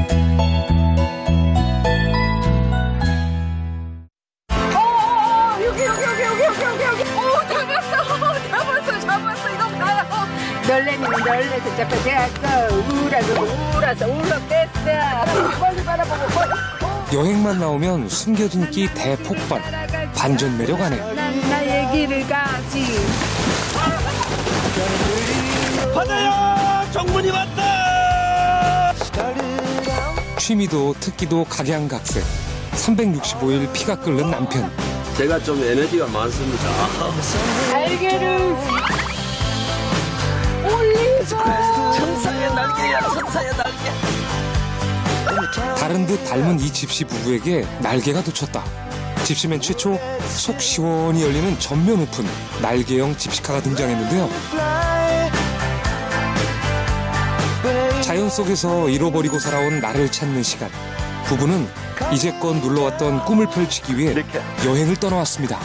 놀래서 잡아대고 울어서 울었댔어. 멀리 바라보고 여행만 나오면 숨겨진 끼 대폭발. 반전 매력 아내. 난 나의 길을 가지. 바다야, 정문이 왔다. 취미도 특기도 각양각색. 365일 피가 끓는 남편. 제가 좀 에너지가 많습니다. 날개를 올리고. 천사의 날개야, 천사의 날개. 다른 듯 닮은 이 집시 부부에게 날개가 돋쳤다. 집시맨 최초 속 시원히 열리는 전면 오픈 날개형 집시카가 등장했는데요. 자연 속에서 잃어버리고 살아온 나를 찾는 시간. 부부는 이제껏 눌러왔던 꿈을 펼치기 위해 여행을 떠나왔습니다.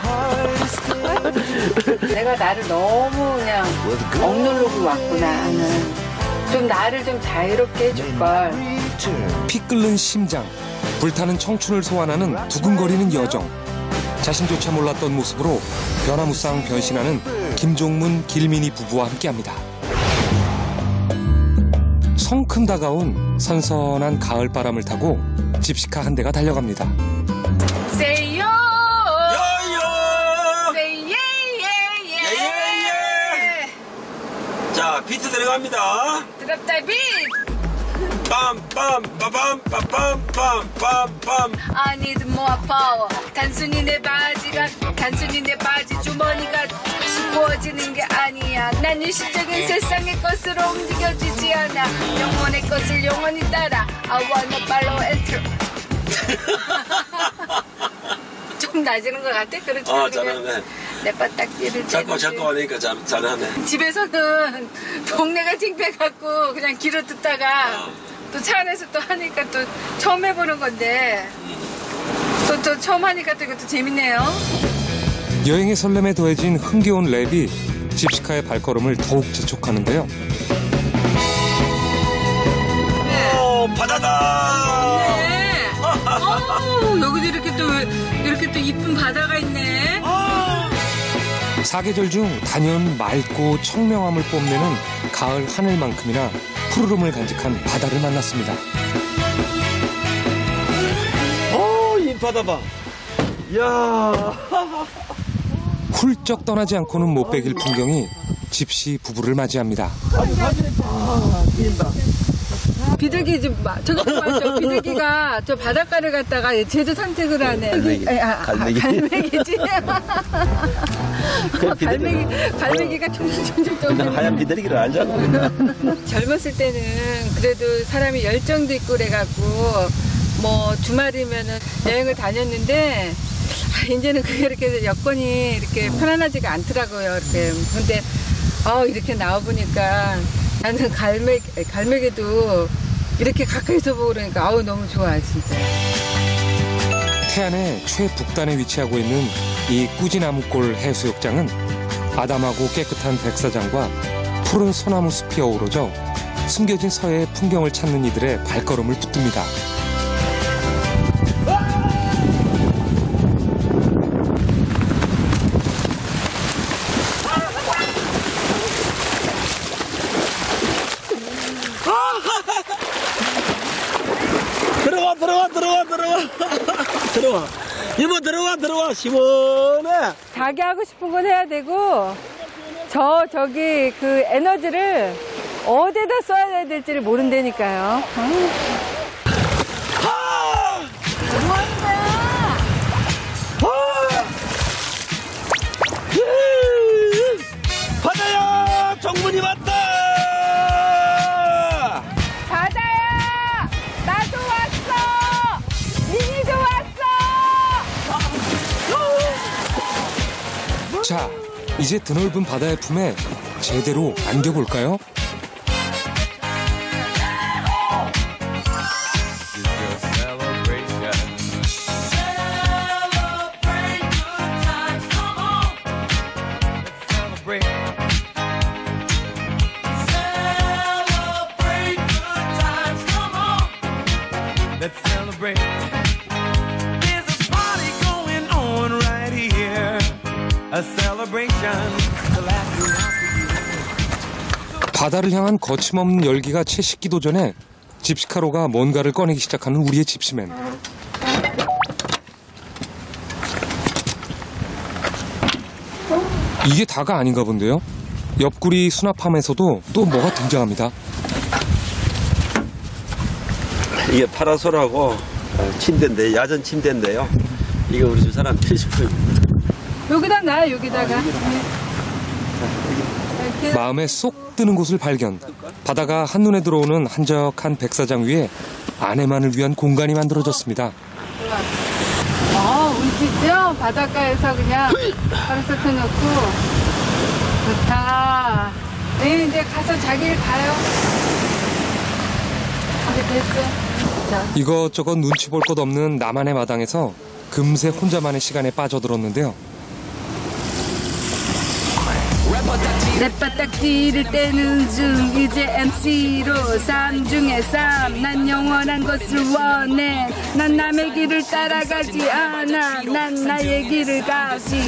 내가 나를 너무 그냥 억누르고 왔구나 하는. 좀 나를 좀 자유롭게 해줄걸. 피 끓는 심장, 불타는 청춘을 소환하는 두근거리는 여정. 자신조차 몰랐던 모습으로 변화무쌍 변신하는 김종문, 길민희 부부와 함께합니다. 성큼 다가온 선선한 가을바람을 타고 집시카 한 대가 달려갑니다. 세요. 요요. 세예 예예예. 자, 비트 들어갑니다. 드랍다 빛. 빰빰 빠밤 빠밤 빰빰빰. I need more power. 단순히 내 바지 주머니가 씹어지는 게 아니야. 난 일시적인 세상의 것으로 움직여지지 않아. 영혼의 것을 영원히 따라. I wanna follow and through. 좀 낮은 것 같아? 그렇지? 잘하네. 내 바닥길을 자꾸 하니까 잘하네. 집에서는 동네가 창피해갖고 그냥 길을 듣다가 또 차 안에서 또 하니까 또 처음 해보는 건데 또 처음 하니까 또 이것도 재밌네요. 여행의 설렘에 더해진 흥겨운 랩이 집시카의 발걸음을 더욱 재촉하는데요. 오, 바다다. 네. 여기도 이렇게 또 이쁜 바다가 있네. 사계절 중 단연 맑고 청명함을 뽐내는 가을 하늘만큼이나 푸르름을 간직한 바다를 만났습니다. 이 바다 봐. 이야. 훌쩍 떠나지 않고는 못 베길 풍경이 집시 부부를 맞이합니다. 비둘기 저거 맞죠? 비둘기가 저 바닷가를 갔다가 제주 산책을 하네. 갈매기지. 갈매기가 총총총총. 하얀 비둘기를 알잖아. 젊었을 때는 그래도 사람이 열정도 있고 그래갖고 뭐 주말이면은 여행을 다녔는데 이제는 그게 이렇게 여건이 이렇게 편안하지가 않더라고요. 이렇게. 근데 이렇게 나와 보니까 나는 갈매기도 이렇게 가까이서 보고 그러니까 너무 좋아 진짜. 태안의 최북단에 위치하고 있는 이 꾸지나무골 해수욕장은 아담하고 깨끗한 백사장과 푸른 소나무 숲이 어우러져 숨겨진 서해의 풍경을 찾는 이들의 발걸음을 붙듭니다. 들어와. 이모 들어와. 시원해. 자기 하고 싶은 건 해야 되고 저기 그 에너지를 어디다 써야 될지를 모른다니까요. 뭐하는 거야? 바다야, 정문이 왔다. 바다야, 나도 왔어. 민이도 왔어. 자, 이제 드넓은 바다의 품에 제대로 안겨볼까요? Let's celebrate. There's a party going on right here. A celebration to last throughout the year. 바다를 향한 거침없는 열기가 채 식기도 전에 집시카로가 뭔가를 꺼내기 시작하는 우리의 집시맨. 이게 다가 아닌가 본데요. 옆구리 수납함에서도 또 뭐가 등장합니다. 이게 파라솔하고 침대인데, 야전 침대인데요. 이게 우리 집 사람 필수품입니다. 여기다 놔, 여기다가. 마음에 쏙 드는 곳을 발견. 바다가 한눈에 들어오는 한적한 백사장 위에 아내만을 위한 공간이 만들어졌습니다. 우리 집죠? 바닷가에서 그냥 파라솔 펴놓고. 좋다. 네, 이제 가서 자기를 가요. 이제 됐어. 자. 이것저것 눈치 볼 것 없는 나만의 마당에서 금세 혼자만의 시간에 빠져들었는데요. 랩바닥지를 떼는 중 이제 MC로 3 중에 3 난 영원한 것을 원해 난 남의 길을 따라가지 않아 난 나의 길을 가지.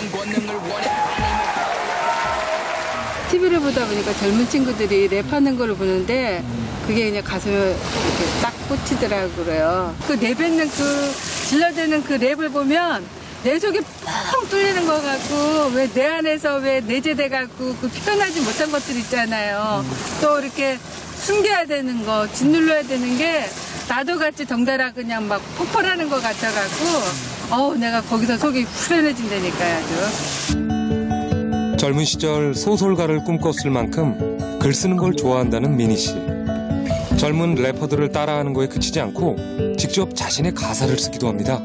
TV를 보다 보니까 젊은 친구들이 랩하는 걸 보는데 그게 그냥 가슴에 이렇게 딱 꽂히더라고요. 그 내뱉는 질러대는 그 랩을 보면 내 속이 펑 뚫리는 것 같고 왜 내 안에서 왜 내재돼 갖고 그 표현하지 못한 것들 있잖아요. 또 이렇게 숨겨야 되는 거, 짓눌러야 되는 게 나도 같이 덩달아 그냥 막 폭발하는 것 같아갖고 내가 거기서 속이 후련해진다니까요, 아주. 젊은 시절 소설가를 꿈꿨을 만큼 글 쓰는 걸 좋아한다는 미니 씨. 젊은 래퍼들을 따라하는 거에 그치지 않고 직접 자신의 가사를 쓰기도 합니다.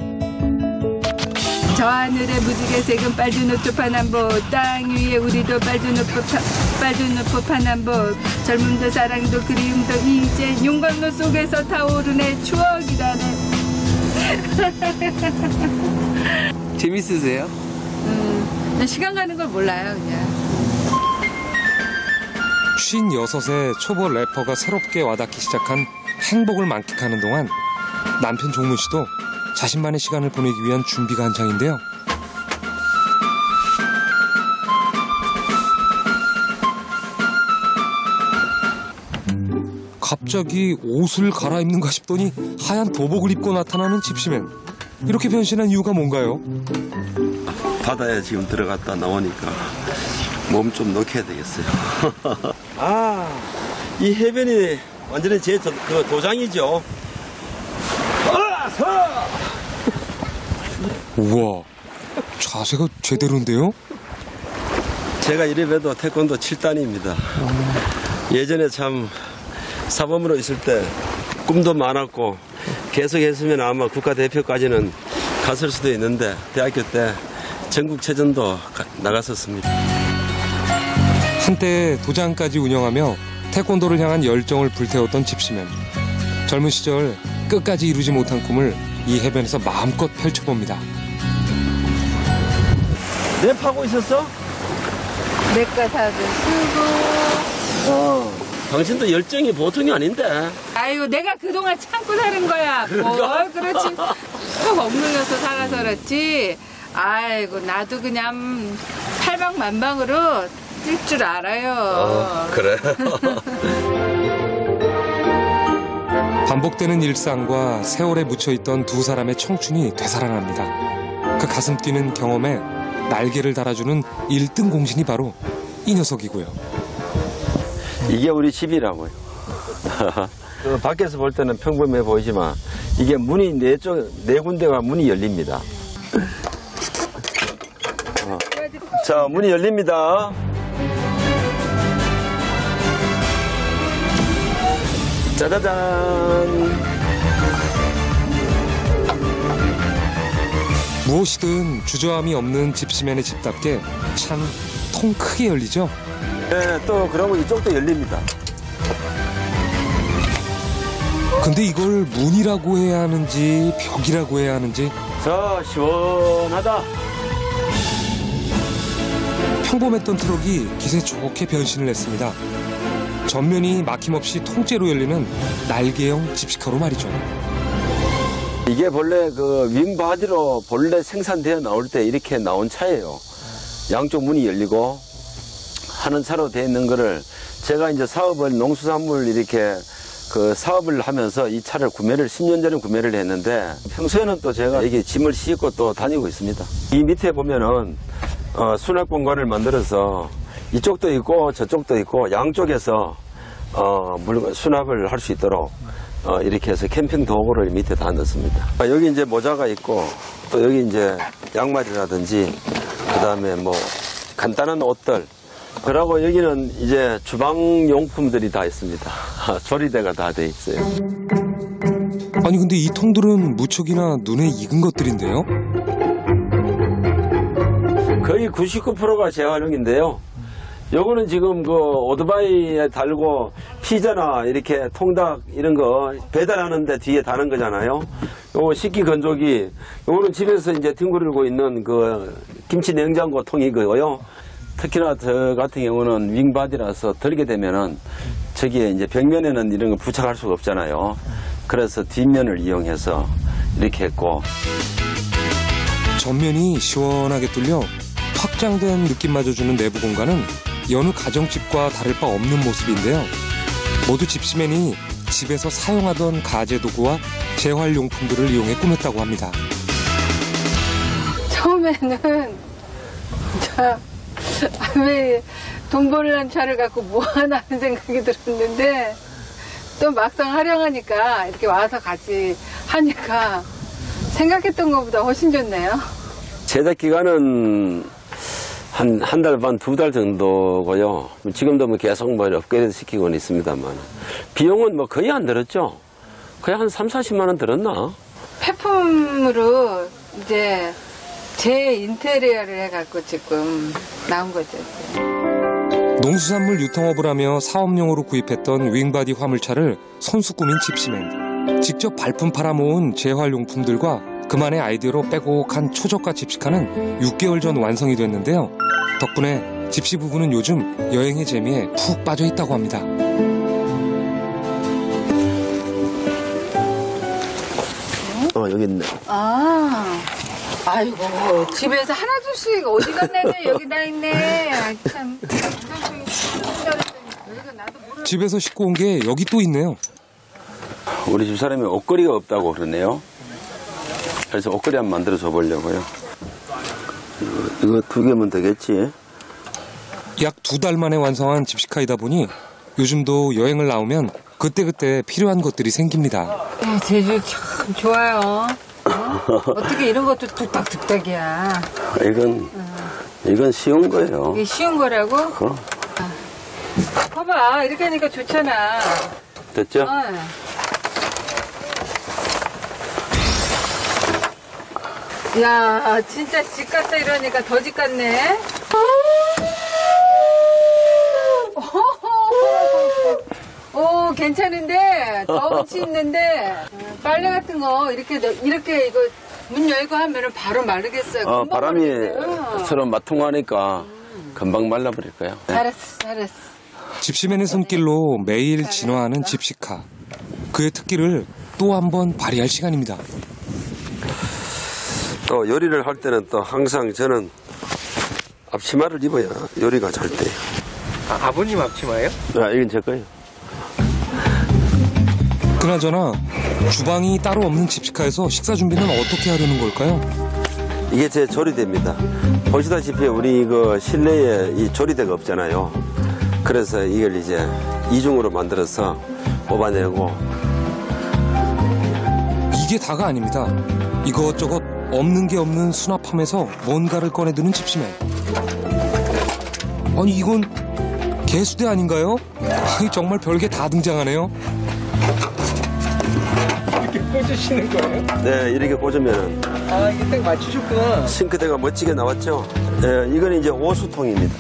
저 하늘에 무지개 색은 빨주노 파남보 땅 위에 우리도 빨주노 파남보 젊음도 사랑도 그리움도 이제 용광로 속에서 타오르네 추억이라네. 재밌으세요? 시간 가는 걸 몰라요 그냥. 56의 초보 래퍼가 새롭게 와닿기 시작한 행복을 만끽하는 동안 남편 종문 씨도 자신만의 시간을 보내기 위한 준비가 한창인데요. 갑자기 옷을 갈아입는가 싶더니 하얀 도복을 입고 나타나는 집시맨. 이렇게 변신한 이유가 뭔가요? 바다에 지금 들어갔다 나오니까 몸 좀 녹여야 되겠어요. 이 해변이 완전히 제 도장이죠. 우와, 자세가 제대로인데요? 제가 이래봬도 태권도 7단입니다. 예전에 참 사범으로 있을 때 꿈도 많았고 계속 했으면 아마 국가대표까지는 갔을 수도 있는데 대학교 때 전국체전도 나갔었습니다. 한때 도장까지 운영하며 태권도를 향한 열정을 불태웠던 집시맨. 젊은 시절 끝까지 이루지 못한 꿈을 이 해변에서 마음껏 펼쳐봅니다. 랩하고 있었어? 맥가사도 쓰고. 당신도 열정이 보통이 아닌데. 아이고 내가 그동안 참고 사는 거야. 뭘 그렇지. 꼭 억눌려서 살아서 그렇지. 아이고 나도 그냥 팔방만방으로 뛸 줄 알아요. 그래. 반복되는 일상과 세월에 묻혀있던 두 사람의 청춘이 되살아납니다. 그 가슴 뛰는 경험에 날개를 달아주는 1등 공신이 바로 이 녀석이고요. 이게 우리 집이라고요. 밖에서 볼 때는 평범해 보이지만 이게 문이 네 군데가 문이 열립니다. 자, 문이 열립니다. 짜자잔. 무엇이든 주저함이 없는 집시맨의 집답게 참 통 크게 열리죠. 네, 또 그러고 이쪽도 열립니다. 근데 이걸 문이라고 해야 하는지 벽이라고 해야 하는지 자, 시원하다. 평범했던 트럭이 기세 좋게 변신을 했습니다. 전면이 막힘없이 통째로 열리는 날개형 집시카로 말이죠. 이게 본래 그 윙바디로 본래 생산되어 나올 때 이렇게 나온 차예요. 양쪽 문이 열리고 하는 차로 되어 있는 거를 제가 이제 사업을 농수산물 이렇게 그 사업을 하면서 이 차를 10년 전에 구매를 했는데 평소에는 또 제가 여기 짐을 싣고 또 다니고 있습니다. 이 밑에 보면은 수납 공간을 만들어서 이쪽도 있고 저쪽도 있고 양쪽에서 물건 수납을 할 수 있도록 이렇게 해서 캠핑 도구를 밑에 다 넣습니다. 여기 이제 모자가 있고 또 여기 이제 양말이라든지 그다음에 뭐 간단한 옷들 그러고 여기는 이제 주방 용품들이 다 있습니다. 조리대가 다 돼 있어요. 아니 근데 이 통들은 무척이나 눈에 익은 것들인데요. 거의 99%가 재활용인데요. 요거는 지금 그 오토바이에 달고 피자나 이렇게 통닭 이런 거 배달하는데 뒤에 다는 거잖아요. 요거 식기 건조기, 요거는 집에서 이제 뒹굴고 있는 그 김치 냉장고 통이고요. 특히나 저 같은 경우는 윙바디라서 들게 되면은 저기에 이제 벽면에는 이런 거 부착할 수가 없잖아요. 그래서 뒷면을 이용해서 이렇게 했고. 전면이 시원하게 뚫려 확장된 느낌마저 주는 내부 공간은 여느 가정집과 다를 바 없는 모습인데요. 모두 집시맨이 집에서 사용하던 가재 도구와 재활용품들을 이용해 꾸몄다고 합니다. 처음에는 왜 돈 벌려는 차를 갖고 뭐 하나 하는 생각이 들었는데 또 막상 활용하니까 이렇게 와서 같이 하니까 생각했던 것보다 훨씬 좋네요. 제작 기간은 한 달 반, 2달 정도고요. 지금도 뭐 계속 뭐 업그레이드 시키고는 있습니다만. 비용은 뭐 거의 안 들었죠? 거의 한 3, 40만 원 들었나? 폐품으로 이제 제 인테리어를 해갖고 지금 나온 거죠. 농수산물 유통업을 하며 사업용으로 구입했던 윙바디 화물차를 손수 꾸민 집시맨. 직접 발품 팔아 모은 재활용품들과 그만의 아이디어로 빼곡한 초저가 집시카는 6개월 전 완성이 됐는데요. 덕분에 집시 부부는 요즘 여행의 재미에 푹 빠져 있다고 합니다. 여기 있네. 아이고 집에서 하나둘씩 어디 갔나네 여기 다 있네. 참. 집에서 싣고 온 게 여기 또 있네요. 우리 집사람이 옷걸이가 없다고 그러네요. 그래서 옷걸이 한번 만들어 줘 보려고요. 이거 2개면 되겠지? 약 2달 만에 완성한 집시카이다 보니 요즘도 여행을 나오면 그때그때 필요한 것들이 생깁니다. 제주 참 좋아요. 어떻게 이런 것도 뚝딱뚝딱이야. 이건 쉬운 거예요. 이게 쉬운 거라고? 그럼. 봐봐 이렇게 하니까 좋잖아. 됐죠? 야 진짜 집 같다 이러니까 더 집 같네. 오 괜찮은데 더 운치 있는데 빨래 같은 거 이렇게 이거 문 열고 하면은 바로 마르겠어요. 바람이 서로 마통하니까 금방 말라버릴 거예요. 잘했어. 집시맨의 손길로 매일 진화하는 집시카. 그의 특기를 또 한 번 발휘할 시간입니다. 또 요리를 할 때는 또 항상 저는 앞치마를 입어야 요리가 잘 돼요. 아버님 앞치마예요? 이건 제 거예요. 그나저나 주방이 따로 없는 집시카에서 식사 준비는 어떻게 하려는 걸까요? 이게 제 조리대입니다. 보시다시피 우리 이거 실내에 이 조리대가 없잖아요. 그래서 이걸 이제 이중으로 만들어서 뽑아내고. 이게 다가 아닙니다. 이것저것 없는 게 없는 수납함에서 뭔가를 꺼내드는 집시맨. 아니 이건 개수대 아닌가요? 정말 별게 다 등장하네요. 이렇게 꽂으시는 거예요? 네, 이렇게 꽂으면 이게 딱 맞추셨구나. 싱크대가 멋지게 나왔죠. 네, 이건 이제 오수통입니다.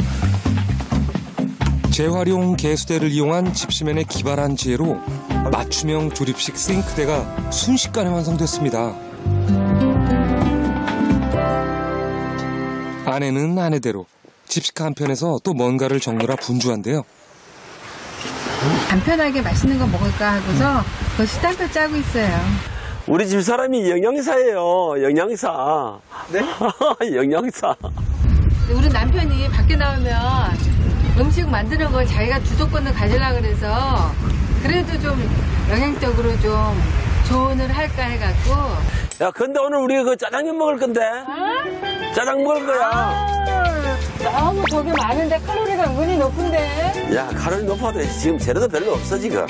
재활용 개수대를 이용한 집시맨의 기발한 지혜로 맞춤형 조립식 싱크대가 순식간에 완성됐습니다. 아내는 아내대로 집시카 한편에서 또 뭔가를 적느라 분주한데요. 간편하게 맛있는 거 먹을까 하고서 그 식단표 짜고 있어요. 우리 집 사람이 영양사예요. 영양사. 네? 영양사. 우리 남편이 밖에 나오면 음식 만드는 걸 자기가 주도권을 가지려고 그래서 그래도 좀 영양적으로 좀 조언을 할까 해갖고. 야, 근데 오늘 우리 그 짜장면 먹을 건데? 짜장 먹을 거야. 너무 저게 많은데 칼로리가 은근히 높은데. 야, 칼로리 높아도 지금 재료도 별로 없어, 지금.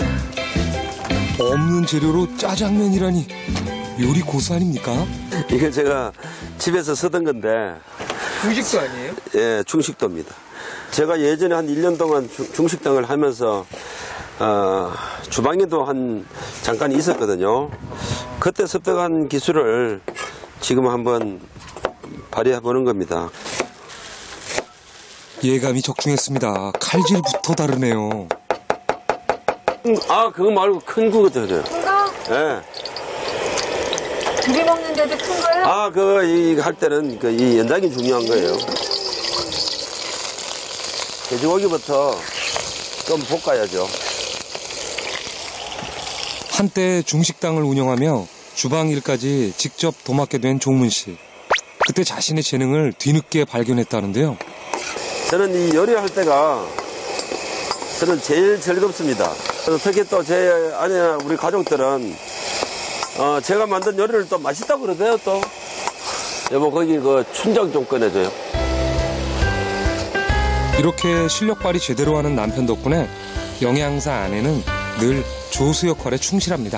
없는 재료로 짜장면이라니 요리 고수 아닙니까? 이거 제가 집에서 쓰던 건데, 중식도 아니에요? 예, 중식도입니다. 제가 예전에 한 1년 동안 중식당을 하면서, 주방에도 잠깐 있었거든요. 그때 습득한 기술을 지금 한번 발휘해 보는 겁니다. 예감이 적중했습니다. 칼질부터 다르네요. 아, 그거 말고 큰 그거 드려요. 큰 거? 예. 둘이 먹는데도 큰 거야? 아, 이거 할 때는 이 연장이 중요한 거예요. 돼지고기부터 좀 볶아야죠. 한때 중식당을 운영하며 주방 일까지 직접 도맡게 된 종문 씨. 그때 자신의 재능을 뒤늦게 발견했다는데요. 저는 이 요리할 때가 저는 제일 즐겁습니다. 그래서 특히 또 제 아내나 우리 가족들은 제가 만든 요리를 또 맛있다고 그러대요, 또. 여보, 거기 그 춘장 좀 꺼내줘요. 이렇게 실력 발휘 제대로 하는 남편 덕분에 영양사 아내는 늘 조수 역할에 충실합니다.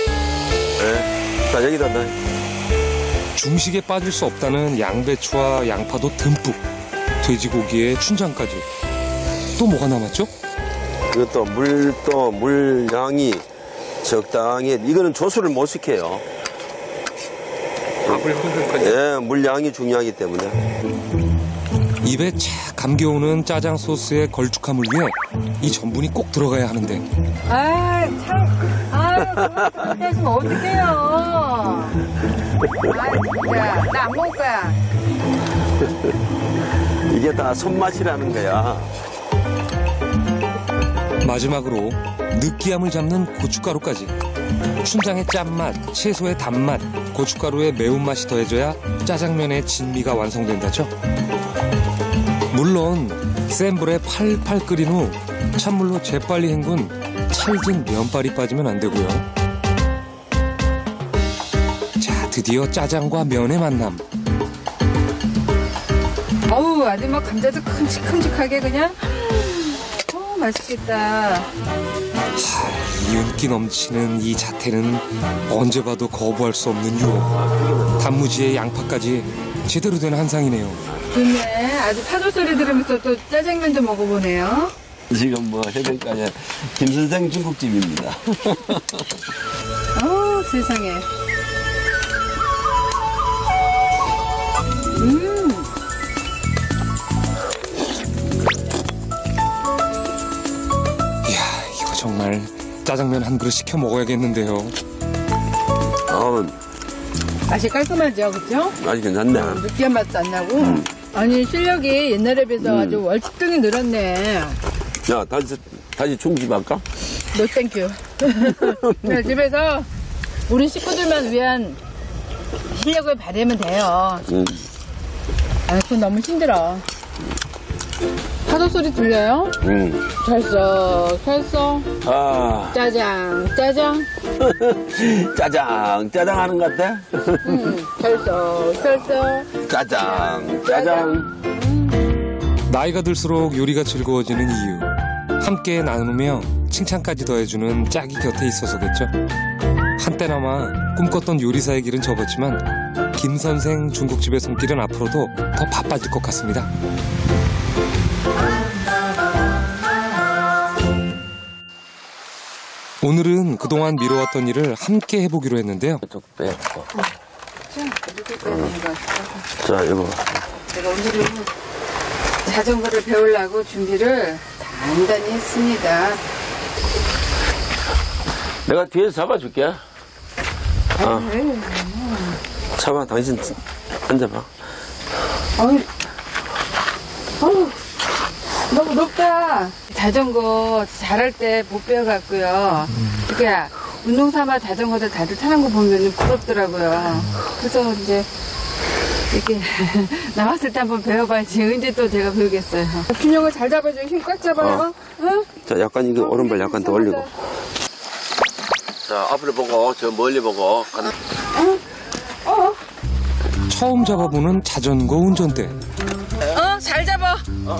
네. 자, 여기다 넣어요. 중식에 빠질 수 없다는 양배추와 양파도 듬뿍, 돼지고기에 춘장까지. 또 뭐가 남았죠? 이것도 물량이 적당히, 이거는 조수를 못 시켜요. 밥을 흔들 거죠? 예, 물량이 중요하기 때문에. 입에 착 감겨오는 짜장 소스의 걸쭉함을 위해 이 전분이 꼭 들어가야 하는데. 아이, 참. 아유, 그렇게 하시면 어떡해요. 아이, 진짜. 나 안 먹을 거야. 이게 다 손맛이라는 거야. 마지막으로 느끼함을 잡는 고춧가루까지. 춘장의 짠맛, 채소의 단맛, 고춧가루의 매운맛이 더해져야 짜장면의 진미가 완성된다죠. 물론 센 불에 팔팔 끓인 후 찬물로 재빨리 헹군 찰진 면발이 빠지면 안 되고요. 자, 드디어 짜장과 면의 만남. 어우, 아주 막 감자도 큼직큼직하게 그냥. 맛있겠다. 이 윤기 넘치는 이 자태는 언제 봐도 거부할 수 없는 유혹. 단무지에 양파까지 제대로 된 한상이네요. 좋네. 아주 파도 소리 들으면서 또 짜장면도 먹어보네요. 지금 뭐 해변가에 김선생 중국집입니다. 세상에. 이야, 이거 정말 짜장면 한 그릇 시켜 먹어야겠는데요. 맛이 깔끔하죠, 그죠? 맛이 괜찮네. 느끼한 맛도 안 나고. 아니, 실력이 옛날에 비해서 아주 월등히 늘었네. 야, 다시 중집 할까? 노 땡큐. 그냥 집에서 우리 식구들만 위한 실력을 발휘하면 돼요. 아, 그건 너무 힘들어. 파도 소리 들려요? 찰썩. 짜장. 짜장 하는 것 같아? 찰썩. 짜장. 나이가 들수록 요리가 즐거워지는 이유. 함께 나누며 칭찬까지 더해주는 짝이 곁에 있어서겠죠. 한때나마 꿈꿨던 요리사의 길은 접었지만 김 선생 중국집의 손길은 앞으로도 더 바빠질 것 같습니다. 오늘은 그동안 미뤄왔던 일을 함께 해보기로 했는데요. 쭉 빼고. 자, 자, 이거. 제가 오늘은 자전거를 배우려고 준비를 단단히 했습니다. 내가 뒤에서 잡아줄게. 잡아, 당신 앉아봐. 너무 높다. 자전거 잘할 때 못 배워갖고요. 그게 운동 삼아 자전거도 다들 타는 거 보면 부럽더라고요. 그래서 이제 이렇게 나왔을 때 한번 배워봐야지. 언제 또 제가 배우겠어요. 균형을 잘 잡아줘요. 힘 꽉 잡아요. 응? 자, 약간 이거 오른발 약간 더 올리고. 자, 앞으로 보고, 저 멀리 보고. 처음 잡아보는 자전거 운전대. 잘 잡아.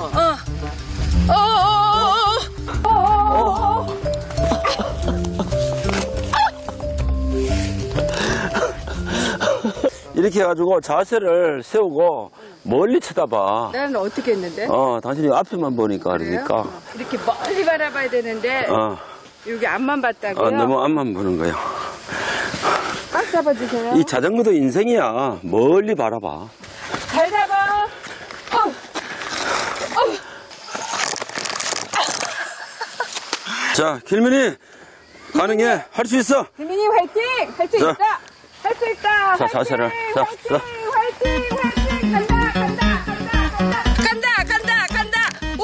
이렇게 해가지고 자세를 세우고 멀리 쳐다봐. 나는 어떻게 했는데? 당신이 앞에만 보니까 그래요? 그러니까. 이렇게 멀리 바라봐야 되는데 여기 앞만 봤다고요? 너무 앞만 보는 거야. 꽉 잡아주세요. 이 자전거도 인생이야. 멀리 바라봐. 잘 잡아. 자, 길민이 가능해. 할 수 있어. 김민희 화이팅! 할 수 있다! 할 수 있다! 자, 자세를. 자, 자. 화이팅! 간다! 오!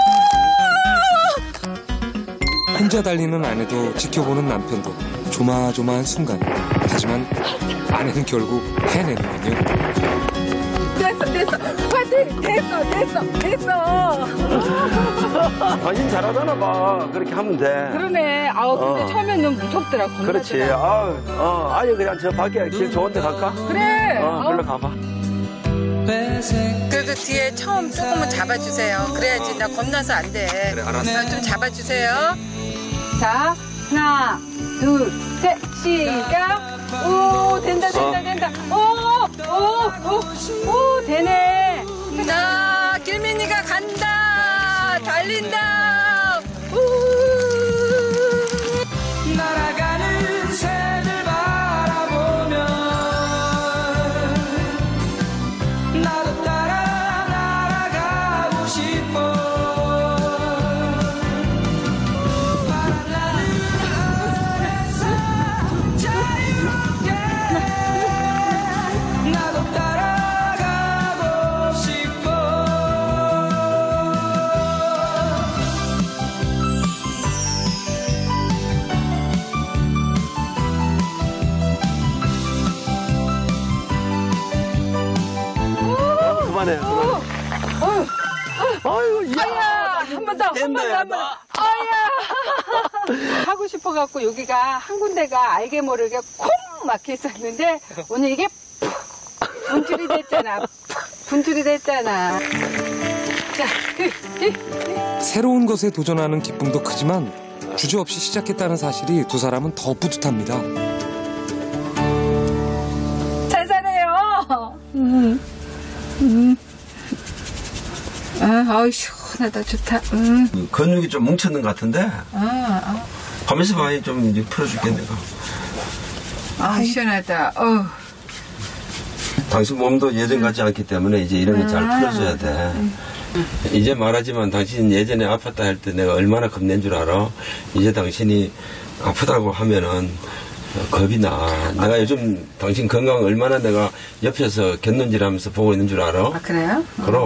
혼자 달리는 아내도 지켜보는 남편도 조마조마한 순간. 하지만 아내는 결국 해내는군요. 됐어! 화이팅! 됐어! 당신 잘하잖아, 봐. 그렇게 하면 돼. 그러네. 근데 처음엔 너무 무섭더라. 그렇지. 아예 그냥 저 밖에 길 좋은 데 갈까? 그래. 걸로 가봐. 그래도 뒤에 처음 조금은 잡아주세요. 그래야지 나 겁나서 안 돼. 그래, 알았어. 좀 잡아주세요. 자, 하나, 둘, 셋, 시작. 오, 된다. 오, 되네. 나 길민이가 간다. 달린다. 날아가는 새들 바라보면 나도 따라 날아가고 싶어. 바람나는 하늘에서 자유롭게 나도 따라가고 싶어. 그만해. 아이고, 이야. 한 번 더. 아야. 하고 싶어갖고 여기가 한 군데가 알게 모르게 콩 막혀 있었는데 오늘 이게 푹 분출이 됐잖아. 자, 새로운 것에 도전하는 기쁨도 크지만 주저없이 시작했다는 사실이 두 사람은 더 뿌듯합니다. 잘 살아요. 아우 시원하다 좋다. 근육이 좀 뭉쳤는 것 같은데. 가면서 많이 좀 이제 풀어줄게, 내가. 시원하다. 당신 몸도 예전 같지 않기 때문에 이제 이런 거 잘 풀어줘야 돼. 이제 말하지만 당신 예전에 아팠다 할 때 내가 얼마나 겁낸 줄 알아? 이제 당신이 아프다고 하면은 겁이 나. 내가 요즘 당신 건강 얼마나 내가 옆에서 곁눈질하면서 보고 있는 줄 알아? 그래요?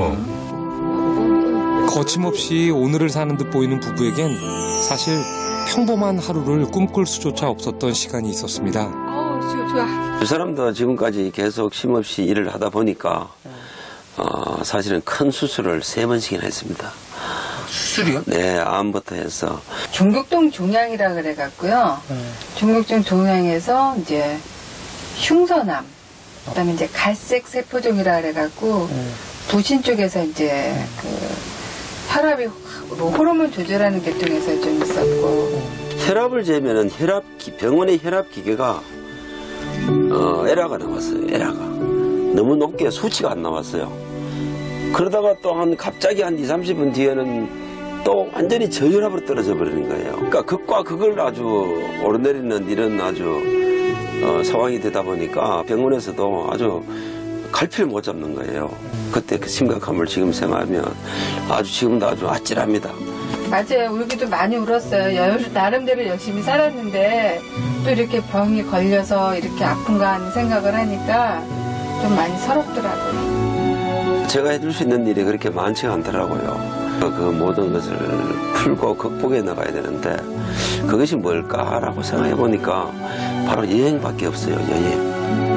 그럼. 거침없이 오늘을 사는 듯 보이는 부부에겐 사실 평범한 하루를 꿈꿀 수조차 없었던 시간이 있었습니다. 좋아. 두 사람도 지금까지 계속 쉼없이 일을 하다 보니까 사실은 큰 수술을 3번씩이나 했습니다. 수술이요? 네, 암부터 해서. 종극동 종양이라 그래갖고요. 종극동 종양에서 이제 흉선암, 그다음에 이제 갈색 세포종이라 그래갖고 부신 쪽에서 이제 그 혈압이 호르몬 조절하는 계통에서 좀 있었고. 혈압을 재면은 병원의 혈압 기계가 에러가 나왔어요. 에러가 너무 높게 수치가 안 나왔어요. 그러다가 또 갑자기 한 20-30분 뒤에는 또 완전히 저혈압으로 떨어져 버리는 거예요. 그러니까 극과 극을 아주 오르내리는 이런 아주 상황이 되다 보니까 병원에서도 아주 갈피를 못 잡는 거예요. 그때 그 심각함을 지금 생각하면 지금도 아주 아찔합니다. 맞아요. 울기도 많이 울었어요. 나름대로 열심히 살았는데 또 이렇게 병이 걸려서 이렇게 아픈가 하는 생각을 하니까 좀 많이 서럽더라고요. 제가 해줄 수 있는 일이 그렇게 많지가 않더라고요. 그 모든 것을 풀고 극복해 나가야 되는데 그것이 뭘까라고 생각해 보니까 바로 여행밖에 없어요. 여행.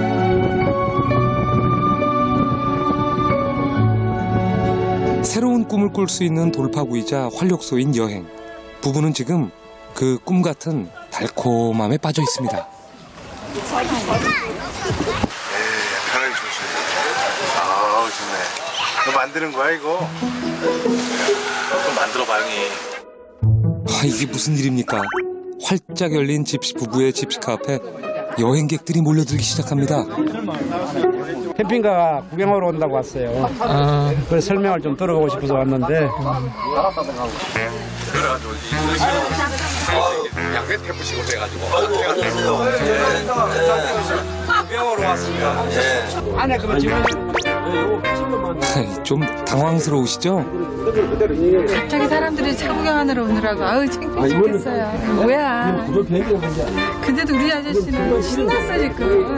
새로운 꿈을 꿀 수 있는 돌파구이자 활력소인 여행. 부부는 지금 그 꿈 같은 달콤함에 빠져 있습니다. 편하게 좋으시네. 아우, 좋네. 너 만드는 거야, 이거? 좀 만들어봐, 형이. 이게 무슨 일입니까? 활짝 열린 집시 부부의 집시카 앞에 여행객들이 몰려들기 시작합니다. 캠핑카 구경하러 온다고 왔어요. 그래서 설명을 좀 들어보고 싶어서 왔는데. 양배 태프시고 해가지고. 구경하러 왔습니다. 안에 그러면 지금 좀 당황스러우시죠? 갑자기 사람들이 차 구경하느라 오느라고 아우 창피해 죽겠어요. 뭐야. 근데도 우리 아저씨는 신났어 지금.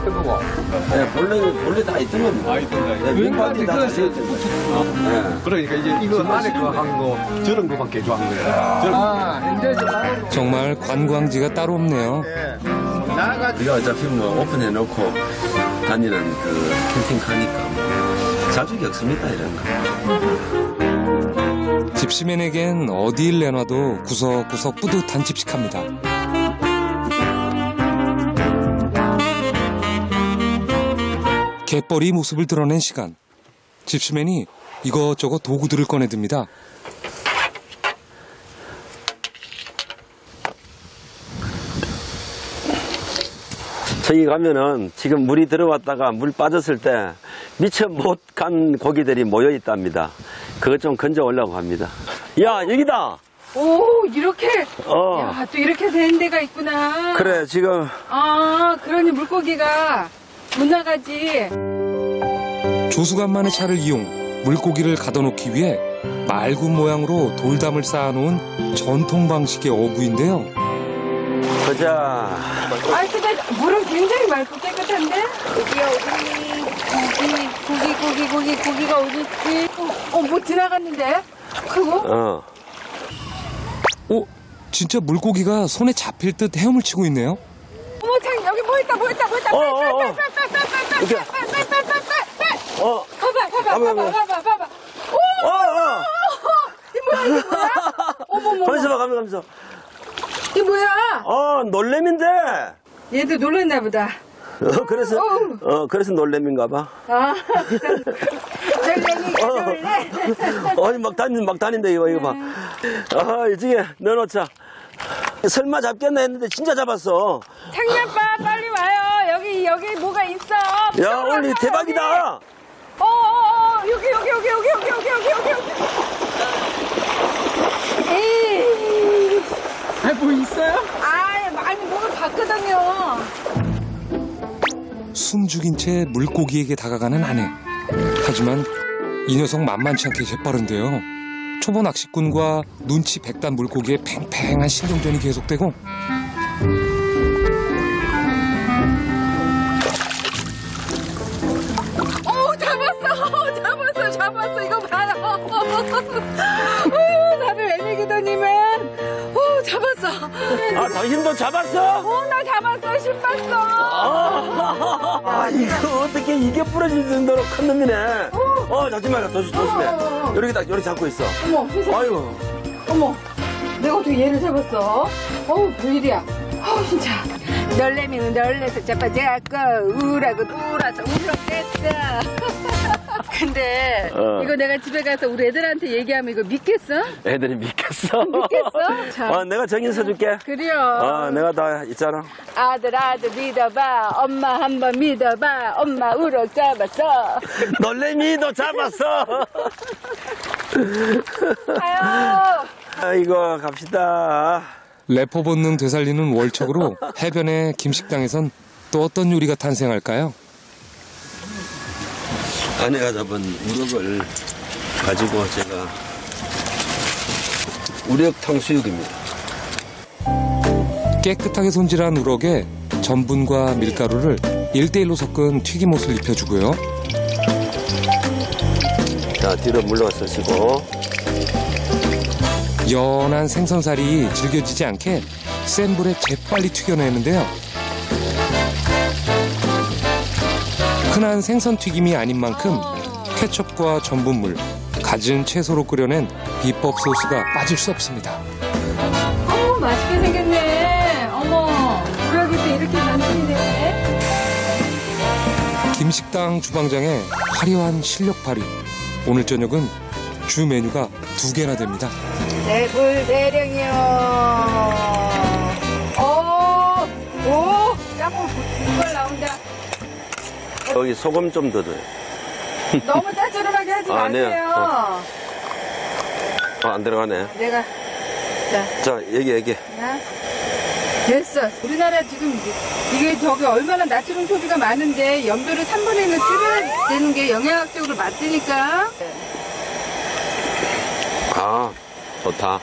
본래 다 있던 겁니다. 왼발이 다 그러니까 이제 이거 안에 거 한 거 저런 거밖에 좋아하는 거야. 정말 관광지가 따로 없네요. 우리가 어차피 뭐 오픈해 놓고 다니는 그 캠핑카니까 뭐 자주 겪습니다 이런 거. 집시맨에겐 어디를 내놔도 구석구석 뿌듯한 집시카입니다. 갯벌이 모습을 드러낸 시간. 집시맨이 이것저것 도구들을 꺼내듭니다. 저기 가면은 지금 물이 들어왔다가 물 빠졌을 때 미처 못 간 고기들이 모여 있답니다. 그것 좀 건져 올라고 합니다. 야, 여기다! 오 이렇게. 야, 또 이렇게 된 데가 있구나. 그래, 지금. 아 그러니 물고기가 못 나가지. 조수간만의 차를 이용 물고기를 가둬놓기 위해 맑은 모양으로 돌담을 쌓아놓은 전통 방식의 어구인데요. 보자. 아 근데 물은 굉장히 맑고 깨끗한데? 여기야 고기가 어디 있지? 뭐 지나갔는데? 그거? 진짜 물고기가 손에 잡힐 듯 헤엄을 치고 있네요. 어머 참 여기 뭐 있다. 이렇게. 봐봐. 이게 뭐야? 어머머. 가면서. 이게 뭐야? 놀래미인데. 얘도 놀랐나 보다. 그래서 놀래미인가 봐. 놀래. 막 다닌다, 이거 봐. 이쪽에 넣어놓자. 설마 잡겠나 했는데 진짜 잡았어. 창녀빠 빨리 와요. 여기 뭐가 있어. 야, 오늘 대박이다. 여기. 에이. 뭐 있어요? 많이 뭐가 봤거든요. 숨죽인 채 물고기에게 다가가는 아내. 하지만 이 녀석 만만치 않게 재빠른데요. 초보 낚시꾼과 눈치 백단 물고기의 팽팽한 신경전이 계속되고 잡았어. 이거 봐라. 나를 애미기더니만. 잡았어. 당신도 잡았어? 나 잡았어. 신 봤어. 이거 어떻게 이게 부러질 정도로 큰 놈이네. 잡지 말라. 조심해. 여기 잡고 있어. 어머, 세상에. 아이고. 어머, 내가 어떻게 얘를 잡았어? 별일이야. 진짜. 놀래미는 놀래서 자빠져갖고 우라고 울어서 울었겠어. 근데 이거 내가 집에 가서 우리 애들한테 얘기하면 이거 믿겠어? 애들이 믿겠어? 믿겠어? 자. 내가 정인 써줄게. 그래요. 내가 다 있잖아. 아들 믿어봐. 엄마 한번 믿어봐. 엄마 우럭 잡았어. 놀래미도 잡았어. 아유. 아이고, 갑시다. 레포 본능 되살리는 월척으로 해변의 김식당에선 또 어떤 요리가 탄생할까요? 아내가 잡은 우럭을 가지고 제가 우럭 탕수육입니다. 깨끗하게 손질한 우럭에 전분과 밀가루를 1대1로 섞은 튀김옷을 입혀주고요. 자, 뒤로 물러서시고 연한 생선살이 질겨지지 않게 센 불에 재빨리 튀겨내는데요. 흔한 생선 튀김이 아닌 만큼 케첩과 전분물, 갖은 채소로 끓여낸 비법 소스가 빠질 수 없습니다. 어머, 맛있게 생겼네. 어머, 우리 아기도 이렇게 단순히 되네. 김식당 주방장의 화려한 실력 발휘. 오늘 저녁은 주 메뉴가 2개나 됩니다. 대불 대령이요. 오, 짬뽕 이걸 나온다. 여기 소금 좀 더 넣어요. 너무 짭조름하게 하지 아니에요. 마세요. 안 들어가네. 내가 자, 얘기. 자, 됐어. 우리나라 지금 이게 저기 얼마나 나트륨 소비가 많은데 염도를 3분의 1로 줄여야 되는 게 영양학적으로 맞으니까. 아, 좋다.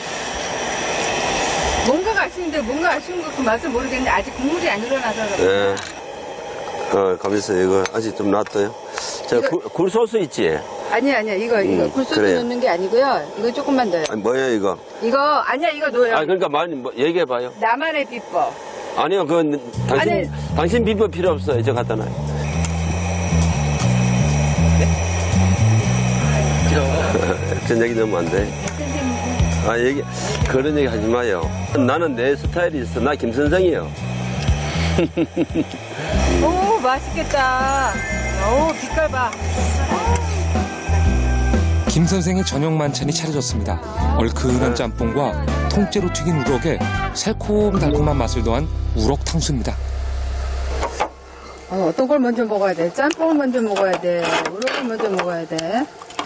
뭔가가 아쉬운데 뭔가 아쉬운 거 그 맛을 모르겠는데 아직 국물이 안 일어나서 그래. 가면서 이거 아직 좀 놔둬요. 자, 굴소스 있지? 아니야. 이거 굴소스 그래요. 넣는 게 아니고요. 이거 조금만 넣어요. 아니, 뭐예요, 이거? 이거 아니야, 이거 넣어요. 그러니까 많이 얘기해봐요. 나만의 비법. 아니요, 그건 당신 비법 필요 없어요. 저 갖다 놔요. 그런 얘기 넣으면 안 돼. 그런 얘기 하지 마요. 나는 내 스타일이 있어. 나 김선생이요. 오, 맛있겠다. 오, 빛깔 봐. 김 선생의 저녁 만찬이 차려졌습니다. 얼큰한 짬뽕과 통째로 튀긴 우럭에 새콤달콤한 맛을 더한 우럭 탕수입니다. 어떤 걸 먼저 먹어야 돼? 짬뽕을 먼저 먹어야 돼? 우럭을 먼저 먹어야 돼?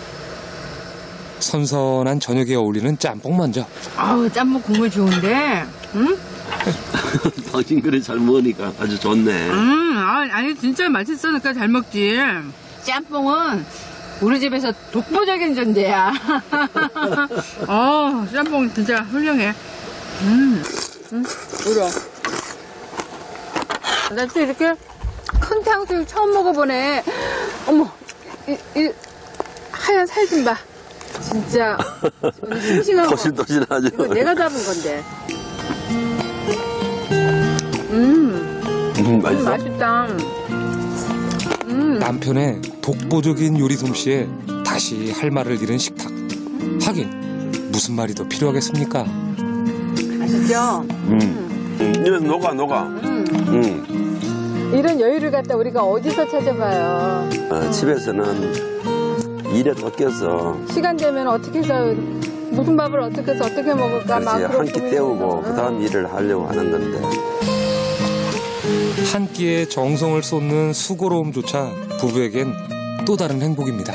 선선한 저녁에 어울리는 짬뽕 먼저. 아우, 짬뽕 국물 좋은데? 응? 당신 그래 잘 먹으니까 아주 좋네. 아니, 진짜 맛있으니까 잘 먹지. 짬뽕은 우리 집에서 독보적인 존재야. 짬뽕 진짜 훌륭해. 우럭. 나 또 이렇게 큰 탕수육 처음 먹어보네. 어머, 이 하얀 살 좀 봐. 진짜 싱싱한 거. 도실도실하죠. 이거 내가 잡은 건데. 맛있어? 맛있다. 남편의 독보적인 요리 솜씨에 다시 할 말을 잃은 식탁. 하긴 무슨 말이 더 필요하겠습니까? 맛있죠? 이래서 녹아. 이런 여유를 갖다 우리가 어디서 찾아봐요. 집에서는 일에 쫓겨서 시간 되면 어떻게 해서 무슨 밥을 어떻게 해서 어떻게 먹을까 막 한 끼 때우고 그 다음 일을 하려고 하는 건데 한 끼에 정성을 쏟는 수고로움조차 부부에겐 또 다른 행복입니다.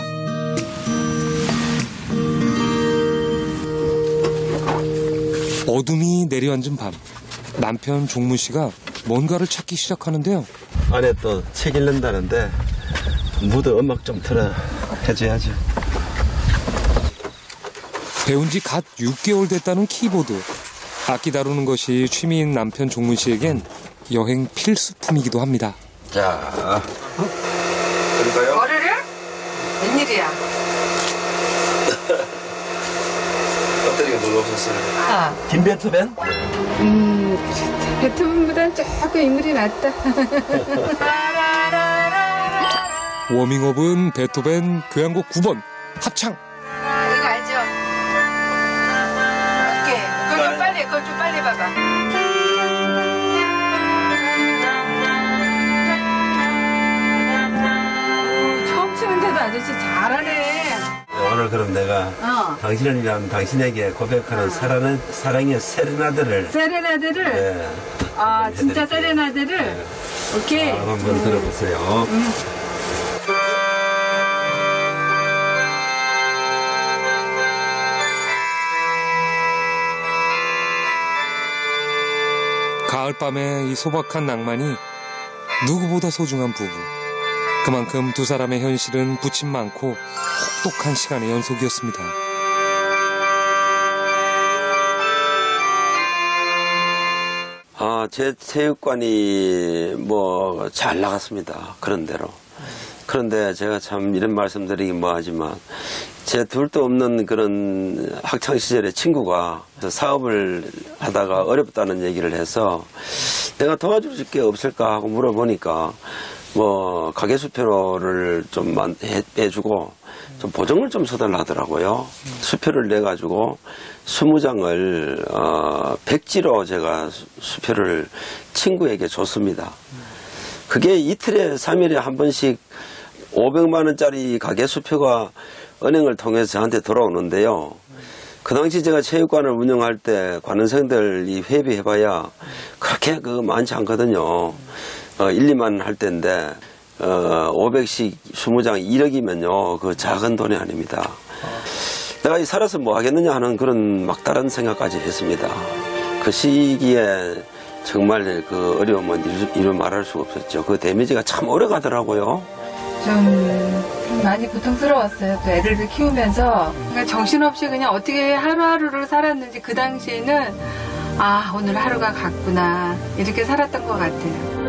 어둠이 내려앉은 밤, 남편 종문 씨가 뭔가를 찾기 시작하는데요. 안에 또 책 읽는다는데 무드 음악 좀 틀어 해줘야죠. 배운 지 갓 6개월 됐다는 키보드. 악기 다루는 것이 취미인 남편 종문 씨에겐 여행 필수품이기도 합니다. 자, 그럴까요? 머리를? 웬일이야? 배터리가 별로 없었어요. 김베토벤? 베토벤보다는 조금 인물이 낫다. 워밍업은 베토벤 교향곡 9번 합창. 이거 알죠? 오케이. 그걸 좀 빨리 봐봐. 처음 치는데도 아저씨 잘하네. 오늘 그럼 내가 당신을 위한 당신에게 고백하는 사랑의 세레나데를 세레나데를? 네, 진짜 세레나데를? 네. 오케이. 한번 들어보세요. 가을밤의 이 소박한 낭만이 누구보다 소중한 부부. 그만큼 두 사람의 현실은 부침 많고 혹독한 시간의 연속이었습니다. 제 체육관이 잘 나갔습니다. 그런 대로. 그런데 제가 참 이런 말씀드리긴 뭐하지만 제 둘도 없는 그런 학창 시절의 친구가 사업을 하다가 어렵다는 얘기를 해서 내가 도와줄 게 없을까 하고 물어보니까 뭐 가계 수표를 좀 해주고 좀 보증을 좀 서달라 하더라고요. 수표를 내 가지고 20장을 백지로 제가 수표를 친구에게 줬습니다. 그게 이틀에 3일에 한 번씩 500만 원짜리 가계 수표가 은행을 통해서 저한테 돌아오는데요. 그 당시 제가 체육관을 운영할 때 관원생들이 회비해봐야 그렇게 많지 않거든요. 1, 2만 할 때인데 500씩 20장 1억이면요. 그 작은 돈이 아닙니다. 내가 살아서 뭐 하겠느냐 하는 그런 막다른 생각까지 했습니다. 그 시기에 정말 그 어려움은 이루 말할 수가 없었죠. 그 데미지가 참 오래 가더라고요. 좀 많이 고통스러웠어요. 또 애들도 키우면서 그러니까 정신없이 그냥 어떻게 하루하루를 살았는지 그 당시에는 아 오늘 하루가 갔구나 이렇게 살았던 것 같아요.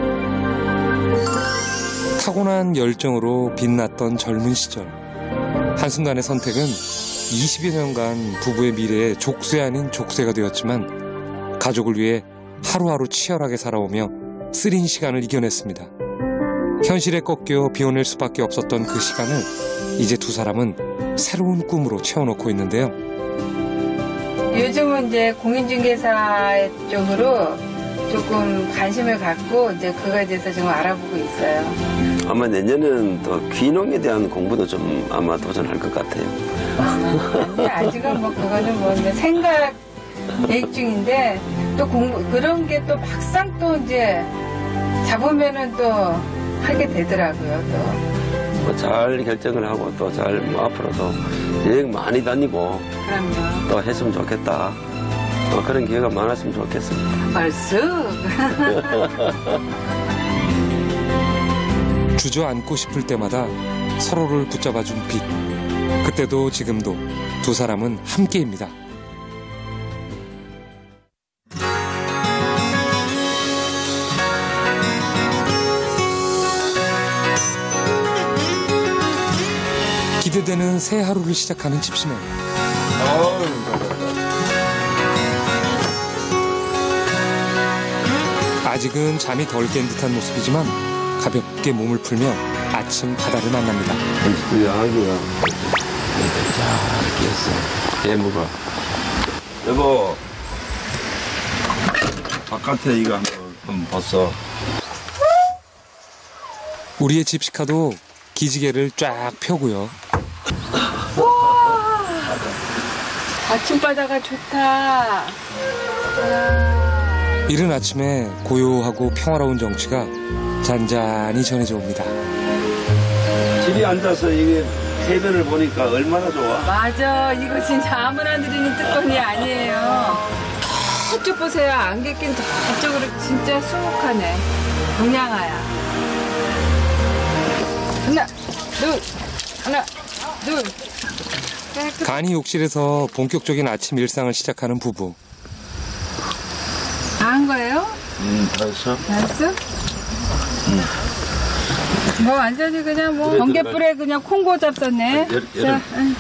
타고난 열정으로 빛났던 젊은 시절. 한순간의 선택은 20여 년간 부부의 미래에 족쇄 아닌 족쇄가 되었지만 가족을 위해 하루하루 치열하게 살아오며 쓰린 시간을 이겨냈습니다. 현실에 꺾여 비워낼 수밖에 없었던 그 시간을 이제 두 사람은 새로운 꿈으로 채워놓고 있는데요. 요즘은 이제 공인중개사 쪽으로 조금 관심을 갖고 이제 그거에 대해서 좀 알아보고 있어요. 아마 내년에는 또 귀농에 대한 공부도 좀 아마 도전할 것 같아요. 근데 아직은 뭐 그거는 뭐 생각 계획 중인데 또 그런 게 또 막상 또 이제 잡으면은 또 하게 되더라고요. 또 잘 결정을 하고 또 잘 앞으로도 여행 많이 다니고 그럼요. 또 했으면 좋겠다. 그런 기회가 많았으면 좋겠습니다. 벌써 주저앉고 싶을 때마다 서로를 붙잡아준 빛. 그때도 지금도 두 사람은 함께입니다. 기대되는 새 하루를 시작하는 집신호. 아직은 잠이 덜 깬 듯한 모습이지만 가볍게 몸을 풀며 아침 바다를 만납니다. 아이고야. 자, 이렇게 해서. 여보, 바깥에 이거 한번 봤어. 우리의 집시카도 기지개를 쫙 펴고요. 우와 아침바다가 좋다. 이른 아침에 고요하고 평화로운 정취가 잔잔히 전해져 옵니다. 집에 앉아서 이게 해변을 보니까 얼마나 좋아. 맞아 이거 진짜 아무나 누리는 특권이 아니에요. 저쪽 보세요. 안개 낀 저쪽으로 진짜 수묵하네. 동양아야. 하나 둘 간이 욕실에서 본격적인 아침 일상을 시작하는 부부. 다 한 거예요? 다 했어? 다 했어? 뭐 완전히 그냥 뭐 번개불에 그냥 콩고 잡섰네. 자,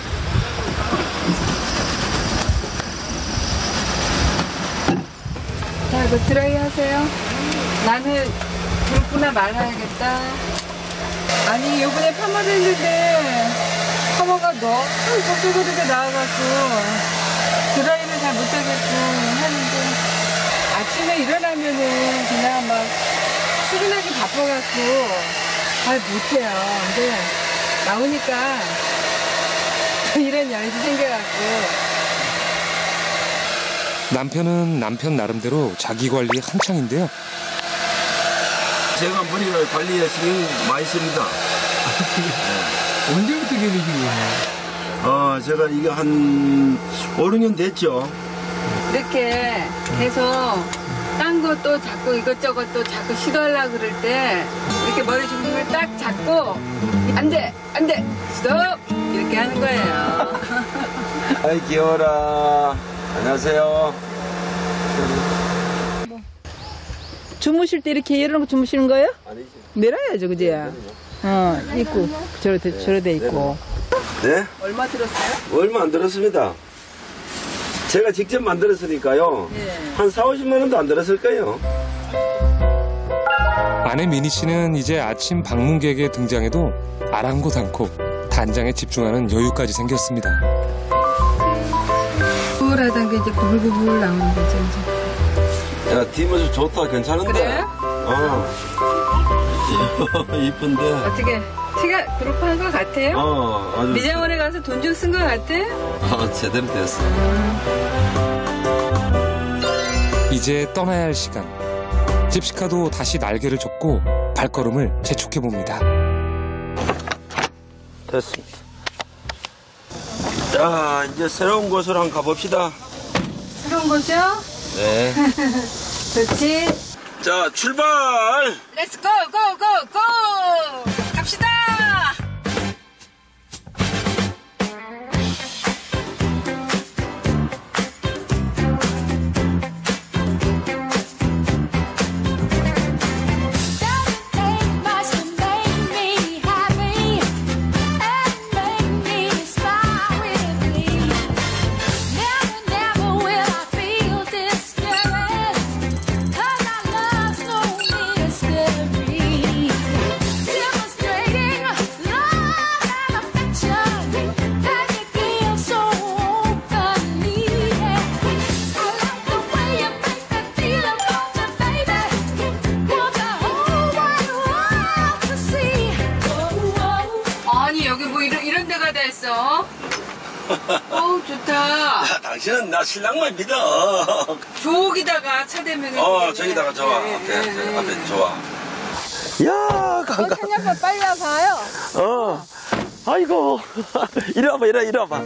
자 이거 드라이 하세요. 나는 그렇구나 말아야겠다. 아니 요번에 파마를 했는데 파마가 너무 뻑뻑하게 나와가지고 드라이를 잘 못하겠고 하는데 아침에 일어나면은 그냥 막 출근하기 바빠갖고 잘 못해요. 근데 나오니까 또 이런 연습이 생겨갖고 남편은 남편 나름대로 자기 관리 한창인데요. 제가 머리를 관리에 신경 많이 씁니다. 언제부터 기르신 거예요? 제가 이게 한 5, 6년 됐죠. 이렇게 계속 딴 것도 자꾸 이것저것 또 자꾸 시도하려고 그럴 때 이렇게 머리 중심을 딱 잡고 안 돼 스톱 이렇게 하는 거예요. 아이 귀여워라. 안녕하세요. 주무실 때 이렇게 열어놓고 주무시는 거예요? 아니지. 밀어야죠, 그지? 있고 저러돼 있고. 네? 얼마 들었어요? 얼마 안 들었습니다. 제가 직접 만들었으니까요. 한 4, 50만 원도 안 들었을 거예요. 아내 미니 씨는 이제 아침 방문객의 등장에도 아랑곳 않고 단장에 집중하는 여유까지 생겼습니다. 우울하던 게 이제 부글부글 나오는 거죠, 이제. 야, 뒷모습 좋다. 괜찮은데? 그래? 이쁜데. 어떻게, 티가 그룹한 것 같아요? 아주. 미장원에 가서 돈 좀 쓴 것 같아? 제대로 됐어. 이제 떠나야 할 시간. 집시카도 다시 날개를 접고 발걸음을 재촉해봅니다. 됐습니다. 자, 이제 새로운 곳으로 한번 가봅시다. 새로운 곳이요? 네. 좋지. 자, 출발! 렛츠 고, 고, 고, 고! 갑시다! 어우 좋다. 당신은 나 신랑만 믿어. 저기다가 차 대면. 저기다가 좋아. 앞에 좋아. 야, 강가. 찬이 빨리 와봐요. 아이고. 이리 와봐, 이리 와봐.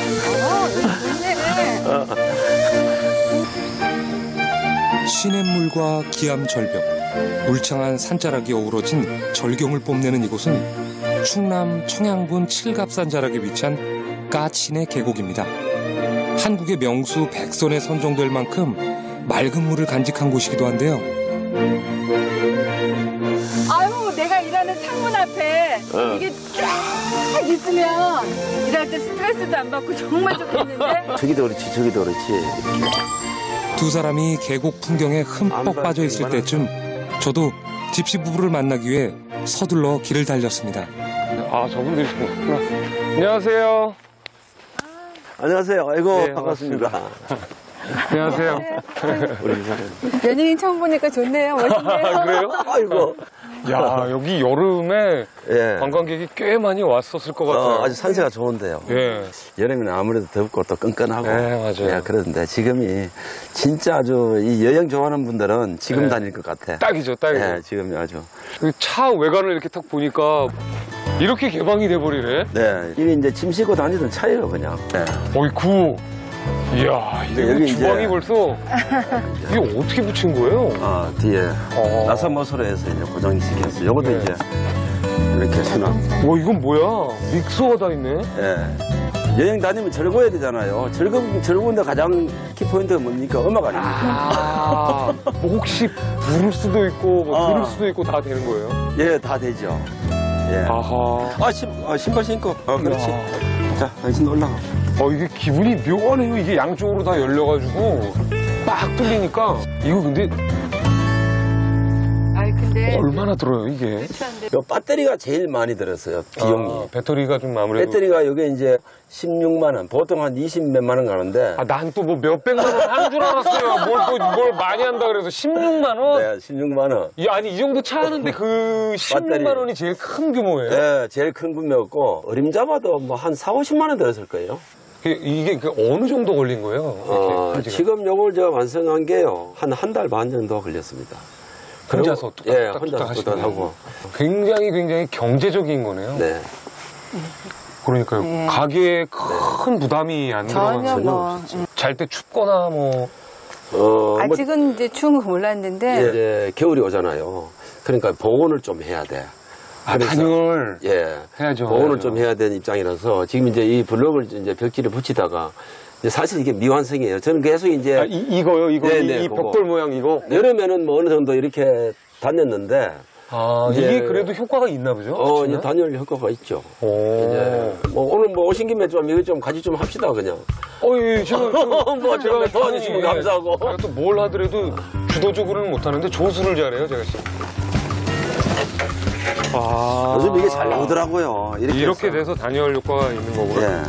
시냇물과 기암절벽, 울창한 산자락이 어우러진 절경을 뽐내는 이곳은 충남 청양군 칠갑산 자락에 위치한 까친의 계곡입니다. 한국의 명수 백선에 선정될 만큼 맑은 물을 간직한 곳이기도 한데요. 아유, 내가 일하는 창문 앞에 이게 쫙 있으면 일할 때 스트레스도 안 받고 정말 좋겠는데? 저기도 그렇지. 두 사람이 계곡 풍경에 흠뻑 빠져 있을 때쯤 저도 집시 부부를 만나기 위해 서둘러 길을 달렸습니다. 아, 저분들이시구나. 안녕하세요. 안녕하세요. 아이고, 네, 반갑습니다. 안녕하세요. 연예인 처음 보니까 좋네요. 멋있네요. 그래요? 아이고. 야, 여기 여름에 예. 관광객이 꽤 많이 왔었을 것 같아요. 아주 산세가 좋은데요. 예. 여름에는 아무래도 덥고 또 끈끈하고. 네, 맞아요. 예, 그런데 지금이 진짜 아주 이 여행 좋아하는 분들은 지금 네. 다닐 것 같아. 딱이죠. 예, 지금이 아주. 차 외관을 이렇게 딱 보니까 이렇게 개방이 돼버리네. 네. 이게 이제 짐 싣고 다니던 차예요, 그냥. 네. 어이구. 이야, 이게 여기 주방이 이제- 벌써 이게 어떻게 붙인 거예요? 뒤에 어. 나사못으로 해서 이제 고정시켰어요. 요것도 네. 이제 이렇게 수납. 와, 이건 뭐야? 믹서가 다 있네. 예. 여행 다니면 즐거워야 되잖아요. 즐거운데 가장 키포인트가 뭡니까? 음악 아닙니까? 아, 뭐 혹시 부를 수도 있고 뭐 들을 수도 있고 다 되는 거예요? 예, 다 되죠. 예. 아하. 신발 신고. 그렇지. 야. 자, 당신 올라가. 이게 기분이 묘하네요. 이게 양쪽으로 다 열려가지고 빡 뚫리니까. 이거 근데 아이, 근데. 얼마나 들어요, 이게? 요 배터리가 제일 많이 들었어요. 비용이. 배터리가 좀 아무래도. 배터리가 이게 이제 16만 원. 보통 한 20몇만 원 가는데. 난 또 뭐 몇백만 원 하는 줄 알았어요. 뭘 많이 한다 그래서 16만 원? 네, 16만 원. 아니, 이 정도 차 하는데 그 16만 원이 제일 큰 규모예요? 네, 제일 큰 구매였고, 어림잡아도 뭐 한 4, 50만 원 들었을 거예요. 이게 어느 정도 걸린 거예요? 이렇게 한지가? 지금 요걸 제가 완성한 게요. 한 달 반 정도 걸렸습니다. 혼자서 예, 뚝딱뚝딱 혼자서 하시네. 하고. 굉장히 경제적인 거네요. 네. 그러니까요. 네. 가게에 큰 부담이 안 전혀 들어가는 뭐. 잘 때 춥거나 뭐. 아직은 이제 추운 거 몰랐는데. 이제 겨울이 오잖아요. 그러니까 보온을 좀 해야 돼. 그래서- 단열 예. 해야죠. 보온을 좀 해야 되는 입장이라서 지금 이제 이 블럭을 이제 벽지를 붙이다가 이제 사실 이게 미완성이에요. 저는 계속 이제 이거요? 이거 네, 네, 이 그거. 벽돌 모양 이거? 여름에는 뭐 어느 정도 이렇게 다녔는데 아, 이게 그래도 효과가 있나 보죠? 이제 단열 효과가 있죠. 오. 이제 오늘 오신 김에 좀 이거 좀 같이 좀 합시다, 그냥. 예, 지금 뭐 제가 도와주시면 감사하고. 제가 또 뭘 하더라도 주도적으로는 못하는데 조수를 잘해요, 제가 지금. 아. 요즘 이게 잘 나오더라고요. 이렇게 돼서 단열 효과가 있는 거구나. 예.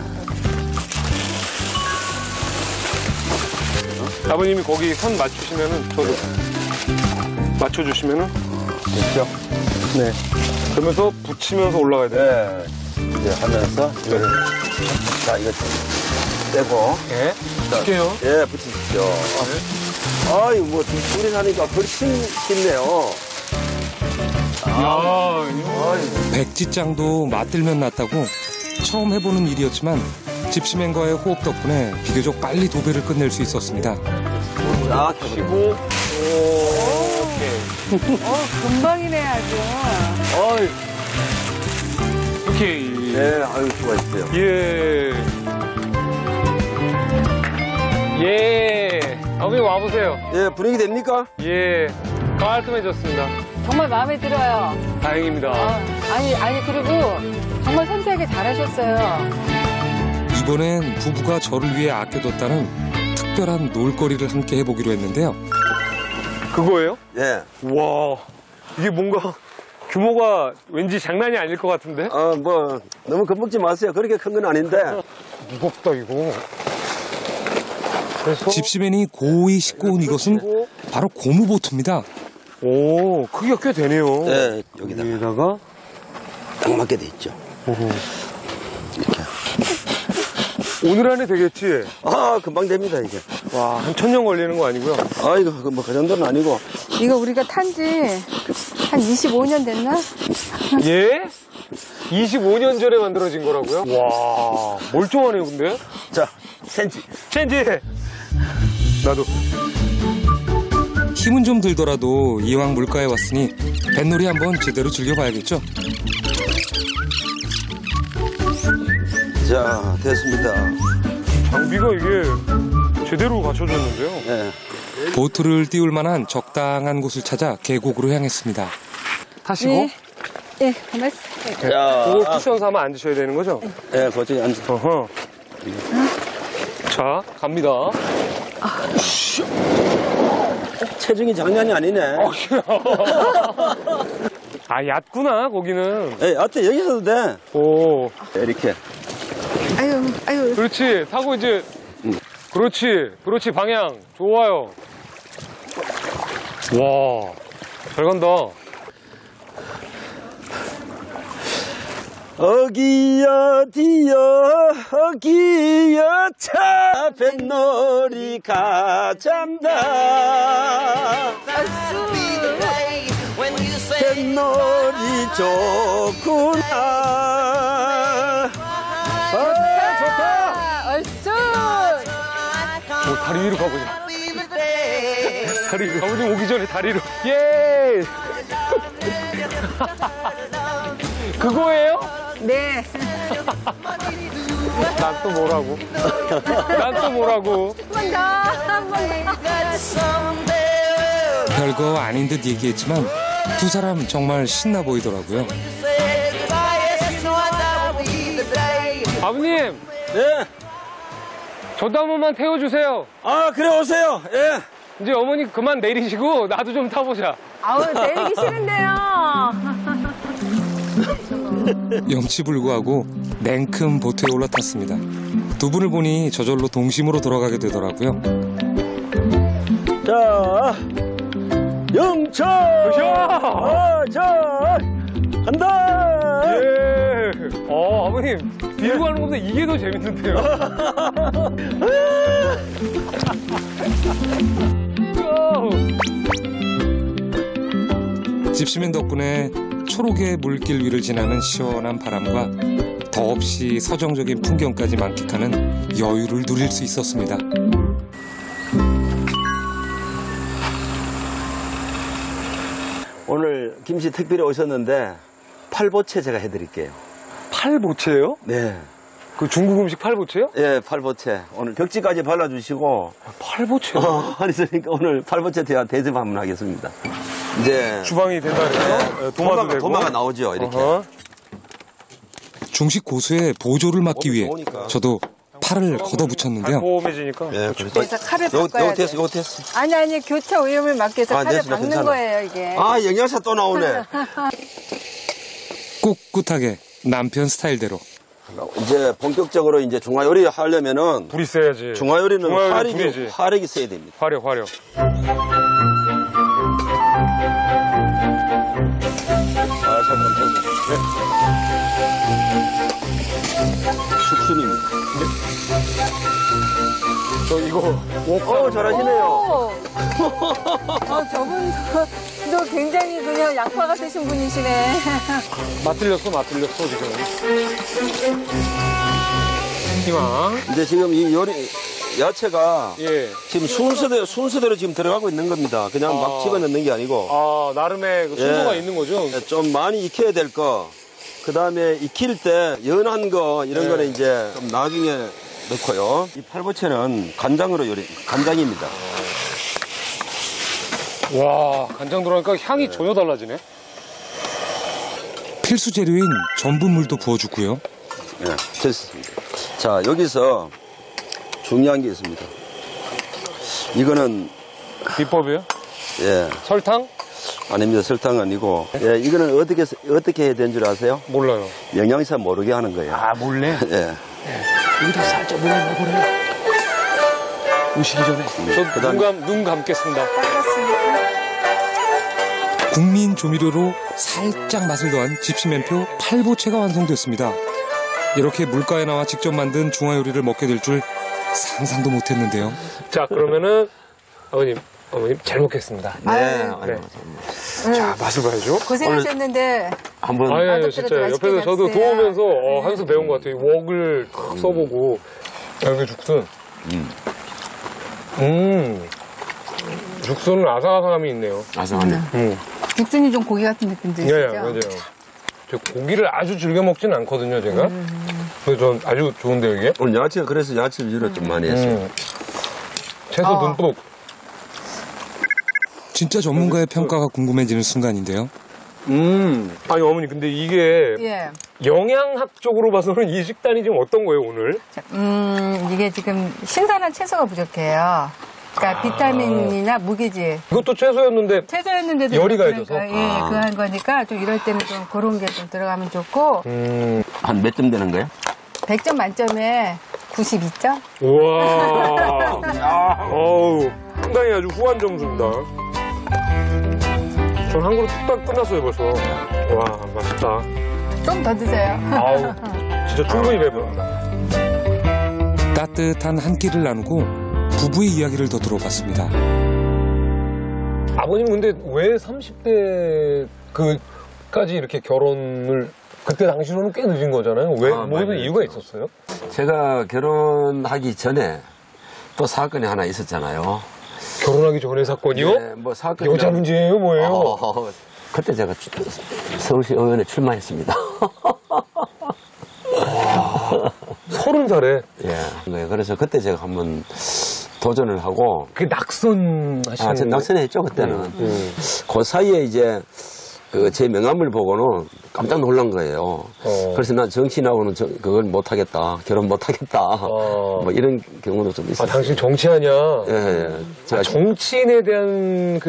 아버님이 거기 선 맞추시면은 저도 맞춰주시면은 됐죠? 네. 그러면서 붙이면서 올라가야 돼요. 네. 이제 하면서 자, 이거 떼고. 네. 쉽게요. 예, 붙이십시오. 아유, 뭐 둘이 사니까 훨씬 쉽네요. 백지장도 맞들면 낫다고 처음 해보는 일이었지만 집시맨과의 호흡 덕분에 비교적 빨리 도배를 끝낼 수 있었습니다. 자, 치고 금방이네, 아주. 오케이. 네, 아유, 수고하셨어요. 예. 아버님 와보세요. 예, 분위기 됩니까? 예. 깔끔해졌습니다. 정말 마음에 들어요. 다행입니다. 아니, 그리고 정말 섬세하게 잘하셨어요. 이번엔 부부가 저를 위해 아껴뒀다는 특별한 놀거리를 함께 해보기로 했는데요. 그거예요? 예. 와, 이게 뭔가 규모가 왠지 장난이 아닐 것 같은데? 뭐, 너무 겁먹지 마세요. 그렇게 큰 건 아닌데. 무겁다, 이거. 그래서 집시맨이 고이 싣고 온 이것은 바로 고무보트입니다. 오, 크기가 꽤 되네요. 네, 여기다가 딱 맞게 돼 있죠. 이렇게. 오늘 안에 되겠지? 금방 됩니다, 이게. 와, 한 1000년 걸리는 거 아니고요? 이거 뭐 그 정도는 아니고. 이거 우리가 탄지 한 25년 됐나? 예? 25년 전에 만들어진 거라고요? 와, 멀쩡하네요, 근데? 자, 센치. 체인지! 나도. 힘은 좀 들더라도 이왕 물가에 왔으니 뱃놀이 한번 제대로 즐겨봐야겠죠? 자, 됐습니다. 장비가 이게 제대로 갖춰졌는데요? 네. 보트를 띄울 만한 적당한 곳을 찾아 계곡으로 향했습니다. 타시고? 네. 예, 고맙습니다. 그거 쿠션 삼아 앉으셔야 되는 거죠? 네, 거쪽에 앉아. 어허. 자, 갑니다. 체중이 장난이 아니네. 아, 얕구나, 거기는. 예, 앞에 여기서도 돼. 오. 이렇게. 아유. 그렇지. 타고 이제. 그렇지, 방향. 좋아요. 와, 잘 간다. 어기여 디여 어기여 차 뱃놀이 가잔다 뱃놀이 좋구나. 좋다. 얼쑤. 다리 위로 가보자. 다리 위로. 아버님 오기 전에 다리로. 예! 그거예요? 네. 난 또 뭐라고? 한 번 더. 별거 아닌 듯 얘기했지만 두 사람 정말 신나 보이더라고요. 아버님, 네. 저도 한 번만 태워주세요. 그래 오세요. 예. 이제 어머니 그만 내리시고 나도 좀 타보자. 내리기 싫은데요. 염치불구하고 냉큼 보트에 올라탔습니다. 두 분을 보니 저절로 동심으로 돌아가게 되더라고요. 자, 영천. 자, 간다. 예. 아버님, 밀고 가는 것보다 이게 더 재밌는데요. 집시맨 덕분에 초록의 물길 위를 지나는 시원한 바람과 더없이 서정적인 풍경까지 만끽하는 여유를 누릴 수 있었습니다. 오늘 김씨 특별히 오셨는데 팔보채 제가 해드릴게요. 팔보채요? 네. 그 중국 음식 팔보채요? 예, 팔보채. 오늘 벽지까지 발라주시고. 팔보채요? 있으니까 오늘 팔보채 대접 한번 하겠습니다. 이제 주방이 된다 그래서 도마도 되고. 도마가 나오죠, 이렇게. 중식 고수의 보조를 막기 위해 좋으니까. 저도 팔을 걷어붙였는데요. 달콤해지니까. 예, 그렇죠. 그래서 칼을 바꿔야 돼. 요거 됐어. 아니 교차 오염을 막기 위해서 칼을 됐어, 박는 괜찮아. 거예요 이게. 아, 영양사 또 나오네. 꿋꿋하게 남편 스타일대로. 이제 본격적으로 이제 중화 요리 하려면은 불이 세야지. 중화 요리는 중화 요리 불이지. 화력이 세야 됩니다. 화려. 살살 얹혀서. 숙순입니다. 저 이거 잘하시네요. 저분도 굉장히 그냥 양파 같으신 분이시네. 맛들렸어 지금. 희망. 이제 지금 이 요리 야채가 예. 지금 순서대로 지금 들어가고 있는 겁니다. 그냥 막 집어넣는 게 아니고. 아 나름의 그 순서가 예. 있는 거죠. 좀 많이 익혀야 될 거. 그 다음에 익힐 때 연한 거 이런 네. 거는 이제 좀 나중에 넣고요. 이 팔보채는 간장입니다. 와 간장 들어가니까 향이 전혀 달라지네. 필수 재료인 전분물도 부어주고요. 예, 됐습니다. 자, 여기서 중요한 게 있습니다. 이거는 비법이요? 예, 설탕? 아닙니다. 설탕 아니고. 예, 이거는 어떻게 해야 되는 줄 아세요? 몰라요. 영양사 모르게 하는 거예요. 아 몰래? 예. 여기다 살짝 물을 먹으래. 오시기 전에. 저 눈 감겠습니다. 국민 조미료로 살짝 맛을 더한 집시맨표 팔보채가 완성됐습니다. 이렇게 물가에 나와 직접 만든 중화 요리를 먹게 될 줄 상상도 못했는데요. 자 그러면은 어머님 잘 먹겠습니다. 네. 자 맛을 봐야죠. 고생하셨는데 한번 아니 진짜 옆에서 저도 도우면서 하면서 배운 것 같아요. 웍을 탁 써보고. 여기 죽순. 죽순은 아삭아삭함이 있네요. 아삭하네. 육순이 좀 고기 같은 느낌도 있죠. 예, 맞아요. 저 고기를 아주 즐겨 먹진 않거든요, 제가. 그래서 전 아주 좋은데요, 이게? 오늘 야채가 그래서 야채 위주로 좀 많이 했어요. 채소 듬뿍. 진짜 전문가의 평가가 궁금해지는 순간인데요. 아니, 어머니, 근데 이게 예. 영양학적으로 봐서는 이 식단이 지금 어떤 거예요, 오늘? 이게 지금 신선한 채소가 부족해요. 그러니까 비타민이나 무기질. 이것도 채소였는데 채소였는데도 열이 그러니까, 가해져서? 예, 그한 거니까 좀 이럴 때는 좀 그런 게 좀 들어가면 좋고. 한 몇 점 되는 거예요? 100점 만점에 92점? 우와. 어우, 상당히 아주 후한 점수입니다. 전 한 그릇 뚝딱 끝났어요, 벌써. 와, 맛있다. 좀 더 드세요. 아우, 진짜 충분히 배부릅니다. 따뜻한 한 끼를 나누고 부부의 이야기를 더 들어봤습니다. 아버님 근데 왜 30대 그까지 이렇게 결혼을 그때 당시로는 꽤 늦은 거잖아요. 왜 모든 이유가 있었어요? 제가 결혼하기 전에 또 사건이 하나 있었잖아요. 결혼하기 전에 사건이요? 네, 뭐 사건이 여자 문제예요, 뭐예요? 그때 제가 서울시 의원에 출마했습니다. 30살에? 예. 그래서 그때 제가 한번 도전을 하고. 그게 낙선 하시는 제가 낙선했죠, 그때는. 그 사이에 이제 제 명함을 보고는 깜짝 놀란 거예요. 그래서 난 정치인하고는 그걸 못하겠다. 결혼 못하겠다. 뭐 이런 경우도 좀 있었어요. 아, 당신 정치하냐? 예. 제가 정치인에 대한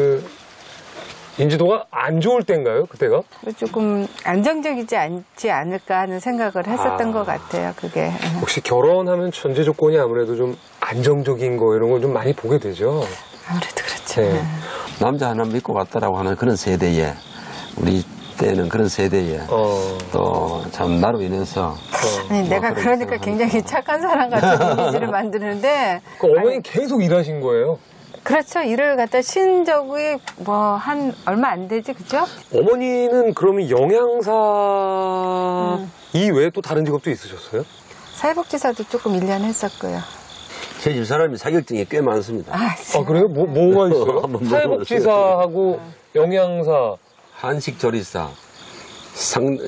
인지도가 안 좋을 때인가요, 그때가? 조금 안정적이지 않지 않을까 하는 생각을 했었던 것 같아요, 그게. 혹시 결혼하면 전제 조건이 아무래도 좀 안정적인 거 이런 걸 좀 많이 보게 되죠? 아무래도 그렇죠. 네. 남자 하나 믿고 갔다라고 하는 그런 세대에, 우리 때는 그런 세대에 또 참 나로 인해서 아니, 내가 그러니까 굉장히 착한 사람 같은 이미지를 만드는데. 어머니 계속 일하신 거예요? 그렇죠. 일을 갖다 쉰 적이 얼마 안 되지, 그죠? 어머니는 그러면 영양사 이외에 또 다른 직업도 있으셨어요? 사회복지사도 조금 1년 했었고요. 제 집 사람이 자격증이 꽤 많습니다. 아, 그래요? 뭐가 있어요? 한번 사회복지사하고 영양사, 한식조리사,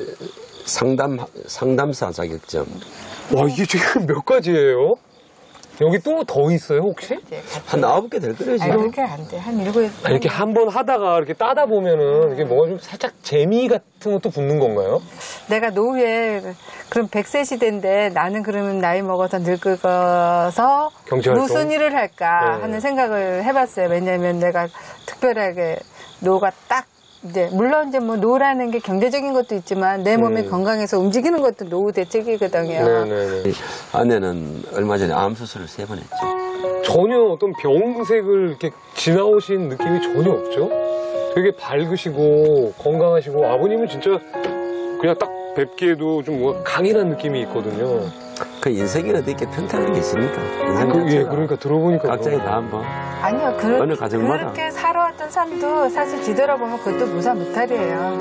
상담사 자격증. 와, 이게 지금 몇 가지예요? 여기 또 더 있어요, 혹시? 한 9개 될 거예요, 아니, 지금. 그렇게 안 돼. 한 7. 이렇게 한 번 하다가 이렇게 따다 보면은 이게 뭐가 좀 살짝 재미 같은 것도 붙는 건가요? 내가 노후에 그럼 100세 시대인데 나는 그러면 나이 먹어서 늙어서 경제활동? 무슨 일을 할까 네. 하는 생각을 해봤어요. 왜냐하면 내가 특별하게 노후가 딱 이제 물론 이제 뭐 노후라는 게 경제적인 것도 있지만 내 몸이 건강해서 움직이는 것도 노후 대책이거든요. 네네네. 아내는 얼마 전에 암 수술을 3번 했죠. 전혀 어떤 병색을 이렇게 지나오신 느낌이 전혀 없죠? 되게 밝으시고 건강하시고 아버님은 진짜 그냥 딱 뵙기에도 좀 뭔가 강인한 느낌이 있거든요. 그 인생이 어디 이렇게 평탄한 게 있습니까? 인생 예, 자체가 그러니까 들어보니까 각자의 다 한번. 아니요, 어느 가정마다. 그렇게 살아왔던 삶도 사실 뒤돌아보면 그것도 무사무탈이에요.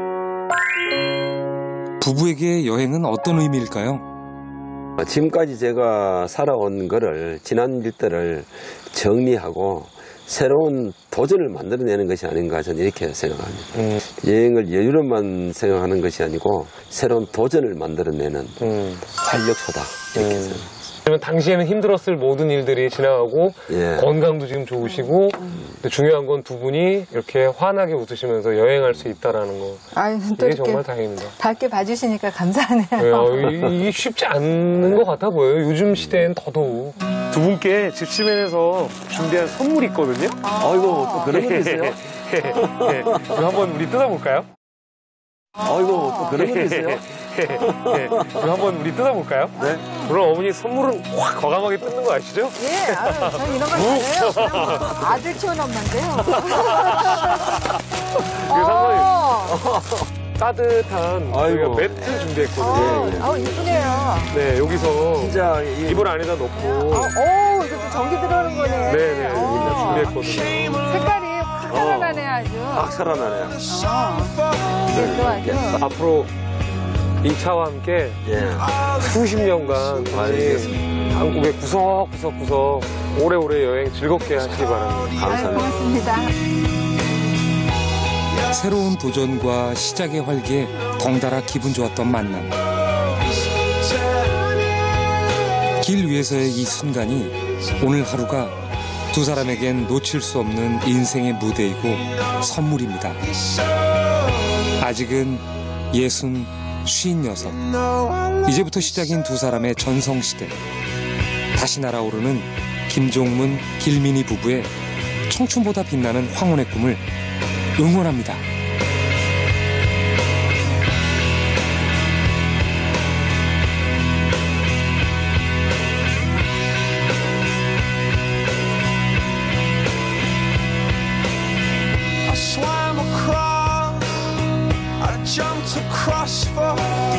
부부에게 여행은 어떤 의미일까요? 지금까지 제가 살아온 거를, 지난 일들을 정리하고 새로운 도전을 만들어내는 것이 아닌가 저는 이렇게 생각합니다. 여행을 여유로만 생각하는 것이 아니고 새로운 도전을 만들어내는 활력소다 이렇게 생각합니다. 그러면 당시에는 힘들었을 모든 일들이 지나가고 예. 건강도 지금 좋으시고 근데 중요한 건 두 분이 이렇게 환하게 웃으시면서 여행할 수 있다라는 거. 아유, 또 이게 이렇게 정말 다행입니다. 밝게 봐주시니까 감사하네요. 이게 쉽지 않는 것 같아 보여요. 요즘 시대엔 더더욱. 두 분께 집시맨에서 준비한 선물이 있거든요. 아이고, 또 그런 거 있어요? 이거 한번 우리 뜯어볼까요? 아이고, 또 그런 거 있어요? 이거 한번 우리 뜯어볼까요? 네. 물론 어머니 선물은 확 과감하게 뜯는 거 아시죠? 예, 아유, 저 이런 거 잘해요. 그냥 뭐 아들 키운 엄마인데요. 따뜻한 저희가 아이고. 매트 준비했거든요. 아우, 이쁘네요. 네, 여기서 진짜 이불 안에다 넣고 오, 이것도 전기 들어오는 거네. 네네 오. 준비했거든요. 색깔이 확 살아나네, 아주. 막 살아나네요. 네, 좋아요. 앞으로 이 차와 함께 예. 수십 년간 알겠습니다. 한국의 구석구석 오래오래 여행 즐겁게 하시기 바랍니다. 아유, 감사합니다. 고맙습니다. 새로운 도전과 시작의 활기에 덩달아 기분 좋았던 만남. 길 위에서의 이 순간이 오늘 하루가 두 사람에겐 놓칠 수 없는 인생의 무대이고 선물입니다. 아직은 60, 56. 이제부터 시작인 두 사람의 전성시대. 다시 날아오르는 김종문, 길민희 부부의 청춘보다 빛나는 황혼의 꿈을 응원합니다. I swam across, I jumped across for